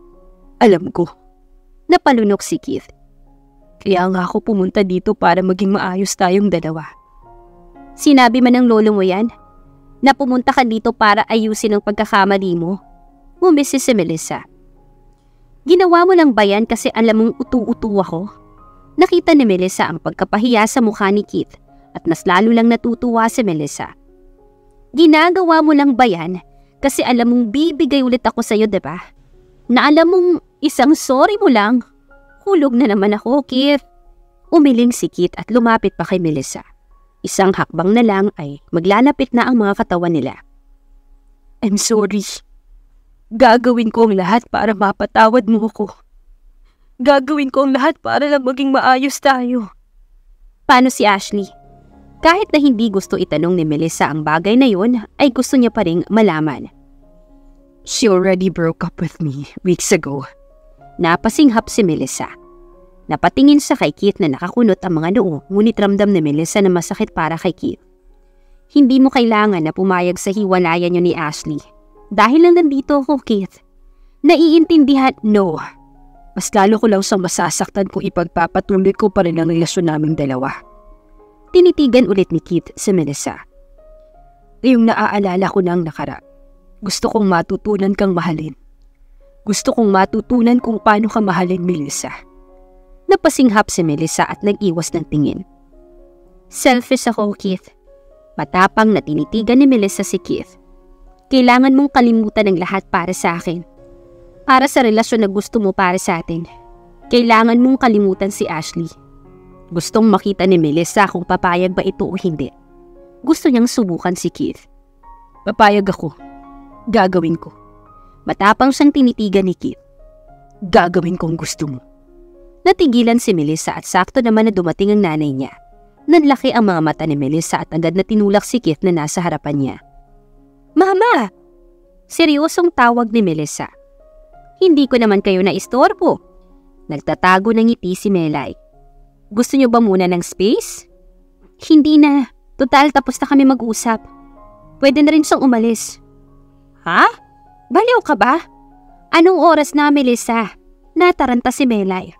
Alam ko. Napalunok si Keith. Kaya nga ako pumunta dito para maging maayos tayong dalawa. Sinabi man ng lolo mo yan? Na pumunta ka dito para ayusin ang pagkakamali mo? Ngumisi si Melissa. Ginawa mo lang ba yan kasi alam mong utu-utu ako? Nakita ni Melissa ang pagkapahiya sa mukha ni Keith at mas lalo lang natutuwa si Melissa. Ginagawa mo lang ba yan kasi alam mong bibigay ulit ako sa'yo, diba? Na alam mong isang sorry mo lang. Hulog na naman ako, Keith. Umiling si Keith at lumapit pa kay Melissa. Isang hakbang na lang ay maglalapit na ang mga katawan nila. I'm sorry. Gagawin ko ang lahat para mapatawad mo ko. Gagawin ko ang lahat para lang maging maayos tayo. Paano si Ashley? Kahit na hindi gusto itanong ni Melissa ang bagay na yun, ay gusto niya pa ring malaman. She already broke up with me weeks ago. Napasinghap si Melissa. Napatingin sa kay Keith na nakakunot ang mga noo, ngunit ramdam ni Melissa na masakit para kay Keith. Hindi mo kailangan na pumayag sa hiwalayan niyo ni Ashley. Dahil lang nandito ako, Keith. Naiintindihan, no. Mas lalo ko lang siyang masasaktan kung ipagpapatuloy ko pa rin ang relasyon naming dalawa. Tinitigan ulit ni Keith si Melissa. Ngayong naaalala ko ng nakara. Gusto kong matutunan kang mahalin. Gusto kong matutunan kung paano ka mahalin, Melissa. Napasinghap si Melissa at nag-iwas ng tingin. Selfish ako, Keith. Matapang na tinitigan ni Melissa si Keith. Kailangan mong kalimutan ang lahat para sa akin. Para sa relasyon na gusto mo para sa atin. Kailangan mong kalimutan si Ashley. Gustong makita ni Melissa kung papayag ba ito o hindi. Gusto niyang subukan si Keith. Papayag ako. Gagawin ko. Matapang siyang tinitigan ni Keith. Gagawin kong gusto mo. Natigilan si Melissa at sakto naman na dumating ang nanay niya. Nanlaki ang mga mata ni Melissa at agad na tinulak si Keith na nasa harapan niya. Mama! Seryosong tawag ni Melissa. Hindi ko naman kayo na istorbo. Nagtatago ng ngiti si Melay. Gusto niyo ba muna ng space? Hindi na. Total tapos na kami mag-usap. Pwede na rin siyang umalis. Ha? Baliw ka ba? Anong oras na, Melissa? Nataranta si Melay.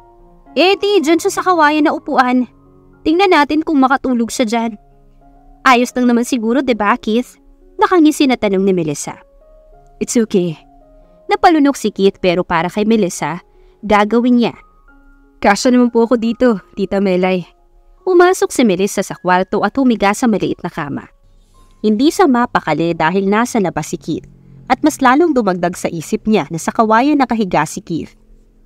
Eh di, dyan siya sa kawayan na upuan. Tingnan natin kung makatulog siya dyan. Ayos lang naman siguro, diba, Keith? Nakangisi na tanong ni Melissa. It's okay. Napalunok si Keith pero para kay Melissa, gagawin niya. Kasya naman po ako dito, Tita Melay. Umasok si Melissa sa kwarto at humiga sa maliit na kama. Hindi siya mapakali dahil nasa labas si Keith at mas lalong dumagdag sa isip niya na sa kawayan nakahiga si Keith.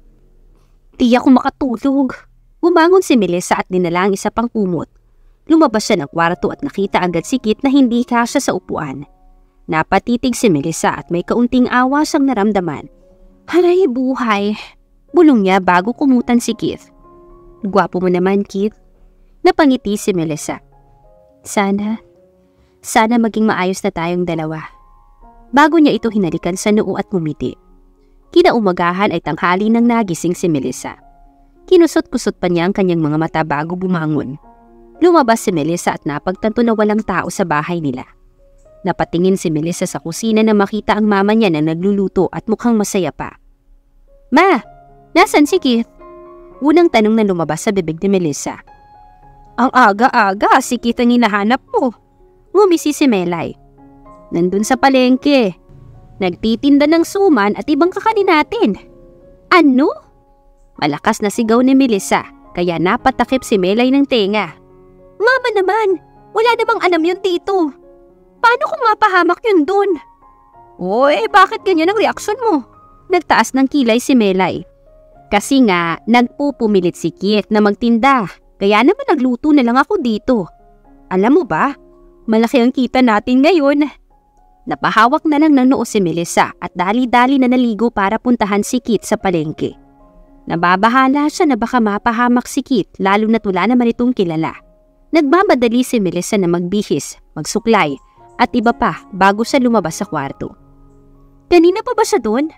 Di ako makatulog. Bumangon si Melissa at dinala ang isa pang kumot. Lumabas siya ng kwarto at nakita agad si Keith na hindi kasya sa upuan. Napatitig si Melissa at may kaunting awa siyang naramdaman. Haray buhay. Bulong niya bago kumutan si Keith. Gwapo mo naman, Keith. Napangiti si Melissa. Sana, sana maging maayos na tayong dalawa. Bago niya ito hinalikan sa noo at ngumiti. Kinaumagahan ay tanghali nang nagising si Melissa. Kinusot-kusot pa niya ang kanyang mga mata bago bumangon. Lumabas si Melissa at napagtanto na walang tao sa bahay nila. Napatingin si Melissa sa kusina na makita ang mama niya na nagluluto at mukhang masaya pa. Ma! Nasaan si Keith? Unang tanong na lumabas sa bibig ni Melissa. Ang aga-aga, si Keith ang hinahanap mo. Ngumisi si Melay. Nandun sa palengke. Nagtitinda ng suman at ibang kakanin natin. Ano? Malakas na sigaw ni Melissa, kaya napatakip si Melay ng tenga. Mama naman, wala namang alam yun dito. Paano kung mapahamak yun dun? Oy, bakit ganyan ang reaksyon mo? Nagtaas ng kilay si Melay. Kasi nga, nagpupumilit si Keith na magtinda. Kaya naman nagluto na lang ako dito. Alam mo ba, malaki ang kita natin ngayon. Napahawak na lang ng noo si Melissa at dali-dali na naligo para puntahan si Kit sa palengke. Nababahala siya na baka mapahamak si Kit lalo na tula naman itong kilala. Nagmamadali si Melissa na magbihis, magsuklay at iba pa bago siya lumabas sa kwarto. Kanina pa ba siya doon?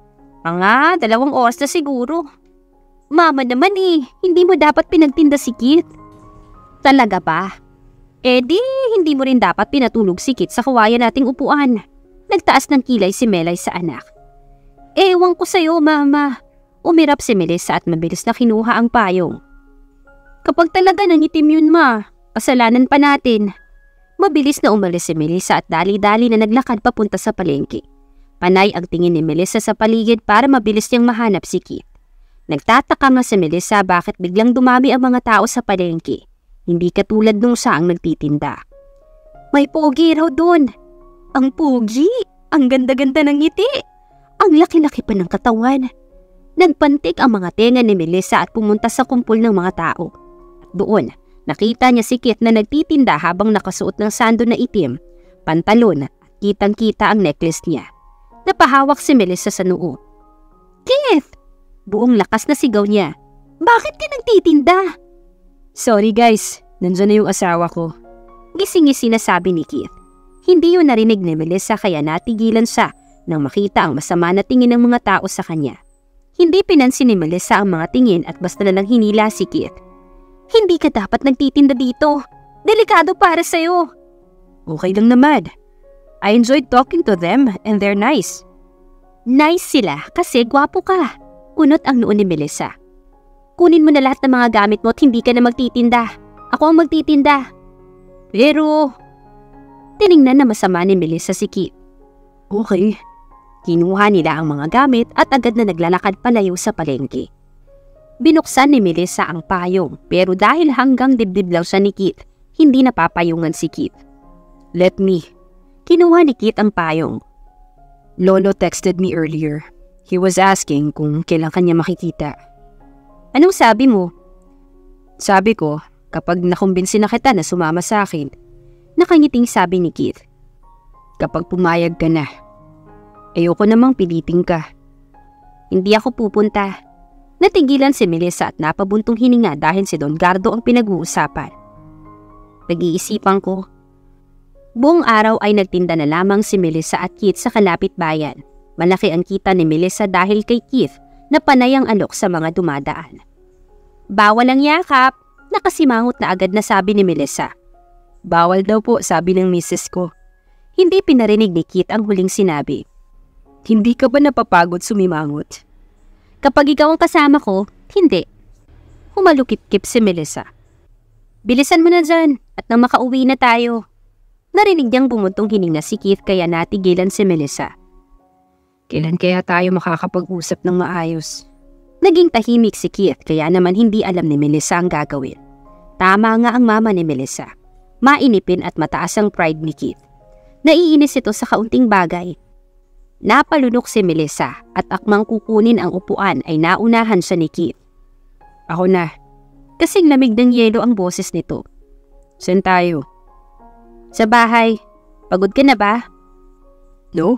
Mga dalawang oras na siguro. Mama naman eh, hindi mo dapat pinagtinda si Kit. Talaga ba? Eh di, hindi mo rin dapat pinatulog si Kit sa kawayan nating upuan. Nagtaas ng kilay si Melay sa anak. Ewan ko sa'yo, Mama. Umirap si Melissa at mabilis na kinuha ang payong. Kapag talaga nangitim yun, Ma, kasalanan pa natin. Mabilis na umalis si Melissa at dali-dali na naglakad papunta sa palengke. Panay ang tingin ni Melissa sa paligid para mabilis niyang mahanap si Kit. Nagtataka nga si Melissa bakit biglang dumami ang mga tao sa palengke. Hindi katulad nung siya ang nagtitinda. May pogi raw doon. Ang pogi? Ang ganda-ganda ng ngiti. Ang laki-laki pa ng katawan. Nagpantik ang mga tenga ni Melissa at pumunta sa kumpul ng mga tao. At doon, nakita niya si Kit na nagtitinda habang nakasuot ng sando na itim, pantalon at kitang-kita ang necklace niya. Napahawak si Melissa sa noo. Kit! Buong lakas na sigaw niya. Bakit ka nagtitinda? Sorry guys, nandyan na yung asawa ko. Gising-gisi na sabi ni Keith. Hindi yun narinig ni Melissa kaya natigilan siya nang makita ang masama na tingin ng mga tao sa kanya. Hindi pinansin ni Melissa ang mga tingin at basta na lang hinila si Keith. Hindi ka dapat nagtitinda dito. Delikado para sa'yo. Okay lang naman. I enjoyed talking to them and they're nice. Nice sila kasi gwapo ka. Kunot ang noo ni Melissa. Kunin mo na lahat ng mga gamit mo at hindi ka na magtitinda. Ako ang magtitinda. Pero, tiningnan na masama ni Melissa si Keith. Okay. Kinuha nila ang mga gamit at agad na naglalakad palayo sa palengke. Binuksan ni Melissa ang payong pero dahil hanggang dibdib lang siya ni Keith, hindi napapayungan si Keith. Let me. Kinuha ni Keith ang payong. Lolo texted me earlier. He was asking kung kailan kanya makikita. Anong sabi mo? Sabi ko, kapag nakumbinsi na kita na sumama sa akin, nakangiting sabi ni Keith. Kapag pumayag ka na, ayoko namang piliting ka. Hindi ako pupunta. Natigilan si Melissa at napabuntong hininga dahil si Don Gardo ang pinag-uusapan. Nag-iisipan ko. Buong araw ay nagtinda na lamang si Melissa at Keith sa kalapit bayan. Malaki ang kita ni Melissa dahil kay Keith na panay ang alok sa mga dumadaan. Bawal ang yakap, nakasimangot na agad na sabi ni Melissa. Bawal daw po, sabi ng misis ko. Hindi pinarinig ni Keith ang huling sinabi. Hindi ka ba napapagod sumimangot? Kapag ikaw ang kasama ko, hindi. Humalukip-kip si Melissa. Bilisan mo na dyan at nang makauwi na tayo. Narinig niyang bumuntong hininga si Keith kaya natigilan si Melissa. Kailan kaya tayo makakapag-usap ng maayos? Naging tahimik si Keith kaya naman hindi alam ni Melissa ang gagawin. Tama nga ang mama ni Melissa. Mainipin at mataas ang pride ni Keith. Naiinis ito sa kaunting bagay. Napalunok si Melissa at akmang kukunin ang upuan ay naunahan siya ni Keith. Ako na. Kasing lamig ng yelo ang boses nito. Saan tayo? Sa bahay. Pagod ka na ba? No?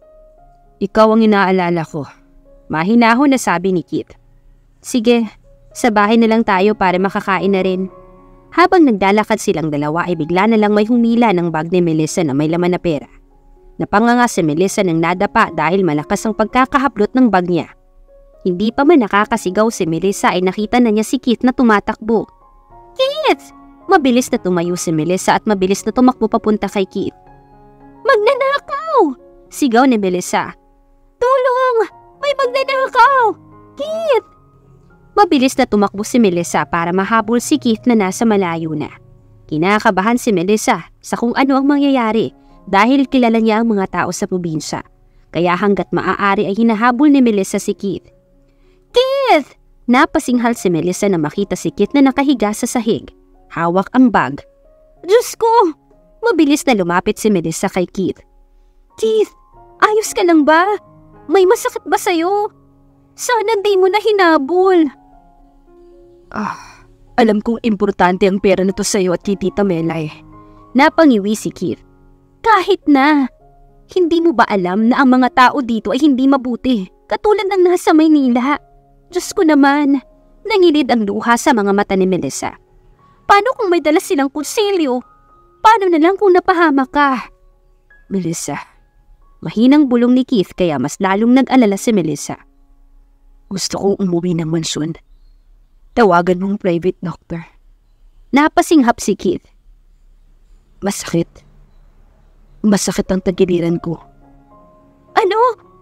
Ikaw ang inaalala ko. Mahinahon na sabi ni Keith. Sige, sa bahay na lang tayo para makakain na rin. Habang naglalakad silang dalawa ay bigla na lang may humila ng bag ni Melissa na may laman na pera. Napanganga si Melissa ng nadapa dahil malakas ang pagkakahablot ng bag niya. Hindi pa man nakakasigaw si Melissa ay nakita na niya si Keith na tumatakbo. Keith! Mabilis na tumayo si Melissa at mabilis na tumakbo papunta kay Keith. Magnanakaw! Sigaw ni Melissa. Tulong! May magnanakaw! Keith! Mabilis na tumakbo si Melissa para mahabol si Keith na nasa malayo na. Kinakabahan si Melissa sa kung ano ang mangyayari dahil kilala niya ang mga tao sa probinsya. Kaya hanggat maaari ay hinahabol ni Melissa si Keith. Keith! Napasinghal si Melissa na makita si Keith na nakahiga sa sahig. Hawak ang bag. Diyos ko! Mabilis na lumapit si Melissa kay Keith. Keith! Ayos ka lang ba? May masakit ba sa'yo? Sana di mo na hinabol. Ah, alam kong importante ang pera na to sa'yo at kay Tita Melay. Napangiwi si Keith. Kahit na. Hindi mo ba alam na ang mga tao dito ay hindi mabuti? Katulad ng nasa Maynila. Diyos ko naman, nangilid ang luha sa mga mata ni Melissa. Paano kung may dala silang kutsilyo? Paano na lang kung napahamak ka? Melissa, mahinang bulong ni Keith kaya mas lalong nag-alala si Melissa. Gusto kong umuwi ng mansyon. Tawagan mong private doctor. Napasinghap si Keith. Masakit. Masakit ang tagiliran ko. Ano?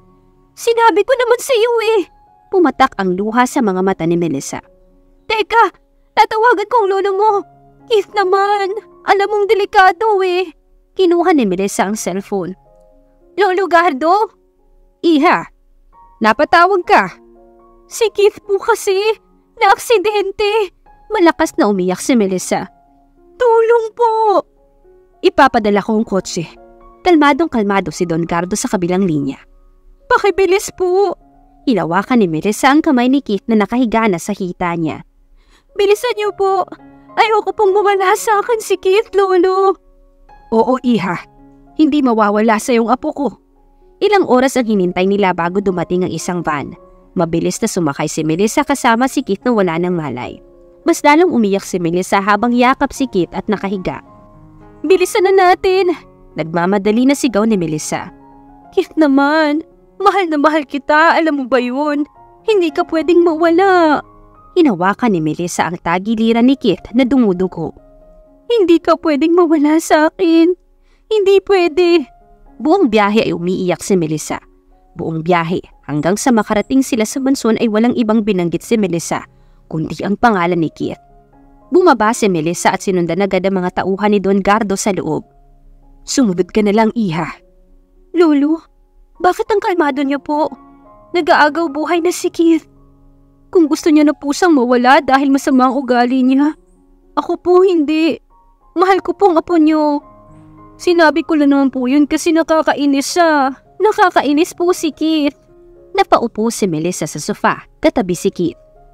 Sinabi ko naman sa iyo eh. Pumatak ang luha sa mga mata ni Melissa. Teka, tatawagan ko ang lolo mo. Keith naman, alam mong delikado eh. Kinuha ni Melissa ang cellphone. Lolo Gardo? Iha, napatawag ka. Si Keith po kasi, na-aksidente. Malakas na umiyak si Melissa. Tulong po! Ipapadala ko ang kotse. Kalmadong kalmado si Don Gardo sa kabilang linya. Pakibilis po! Hinawakan ni Melissa ang kamay ni Keith na nakahiga na sa hita niya. Bilisan niyo po! Ayoko pong mawala sa akin si Keith, Lolo! Oo, Iha. Hindi mawawala sa iyong apo ko. Ilang oras ang hinintay nila bago dumating ang isang van. Mabilis na sumakay si Melissa kasama si Keith na wala ng malay. Mas lalong umiyak si Melissa habang yakap si Keith at nakahiga. Bilisan na natin! Nagmamadali na sigaw ni Melissa. Keith naman, mahal na mahal kita, alam mo ba yun? Hindi ka pwedeng mawala. Hinawakan ni Melissa ang tagiliran ni Keith na dumudugo. Hindi ka pwedeng mawala sa akin. Hindi pwede. Buong biyahe ay umiiyak si Melissa. Buong biyahe hanggang sa makarating sila sa mansyon ay walang ibang binanggit si Melissa, kundi ang pangalan ni Keith. Bumaba si Melissa at sinundan agad ang mga tauhan ni Don Gardo sa loob. Sumunod ka na lang, Iha. Lolo, bakit ang kalmado niya po? Nag-aagaw buhay na si Keith. Kung gusto niya na pusang mawala dahil masama ang ugali niya, ako po hindi. Mahal ko po ang apo niyo. Sinabi ko lang naman po yun kasi nakakainis siya. Nakakainis po si Keith. Napaupo si Melissa sa sofa, katabi si Keith.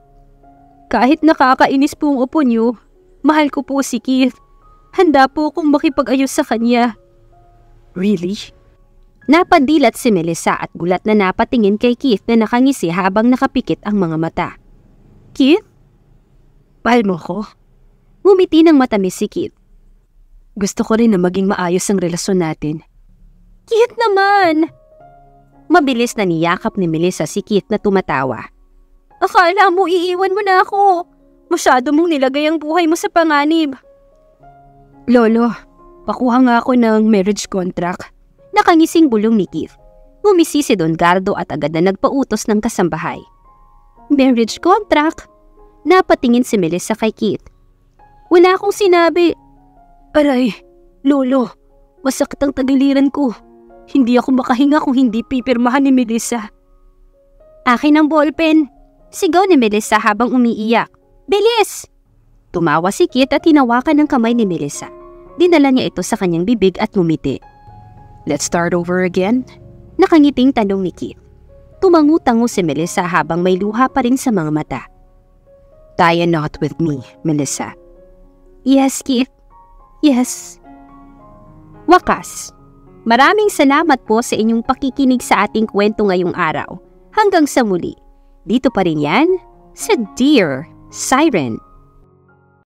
Kahit nakakainis po ang apo niyo, mahal ko po si Keith. Handa po akong makipag-ayos sa kanya. Really? Napadilat si Melissa at gulat na napatingin kay Keith na nakangisi habang nakapikit ang mga mata. Keith? Mahal mo ko? Ngumiti ng matamis si Keith. Gusto ko rin na maging maayos ang relasyon natin. Keith naman! Mabilis na niyakap ni Melissa si Keith na tumatawa. Akala mo iiwan mo na ako. Masyado mong nilagay ang buhay mo sa panganib. Lolo, pakuha nga ako ng marriage contract. Nakangising bulong ni Keith. Ngumisi si Don Gardo at agad na nagpautos ng kasambahay. Marriage contract? Napatingin si Melissa kay Keith. Wala akong sinabi. Aray, Lolo, masakit ang tagiliran ko. Hindi ako makahinga kung hindi pipirmahan ni Melissa. Akin ang ballpen. Sigaw ni Melissa habang umiiyak. Bilis! Tumawa si Keith at hinawakan ng kamay ni Melissa. Dinala niya ito sa kanyang bibig at ngumiti. Let's start over again? Nakangiting tanong ni Keith. Tumangu-tango si Melissa habang may luha pa rin sa mga mata. Tie a knot with me, Melissa. Yes, Keith. Yes. Wakas. Maraming salamat po sa inyong pakikinig sa ating kwento ngayong araw. Hanggang sa muli. Dito pa rin yan sa Dear Siren.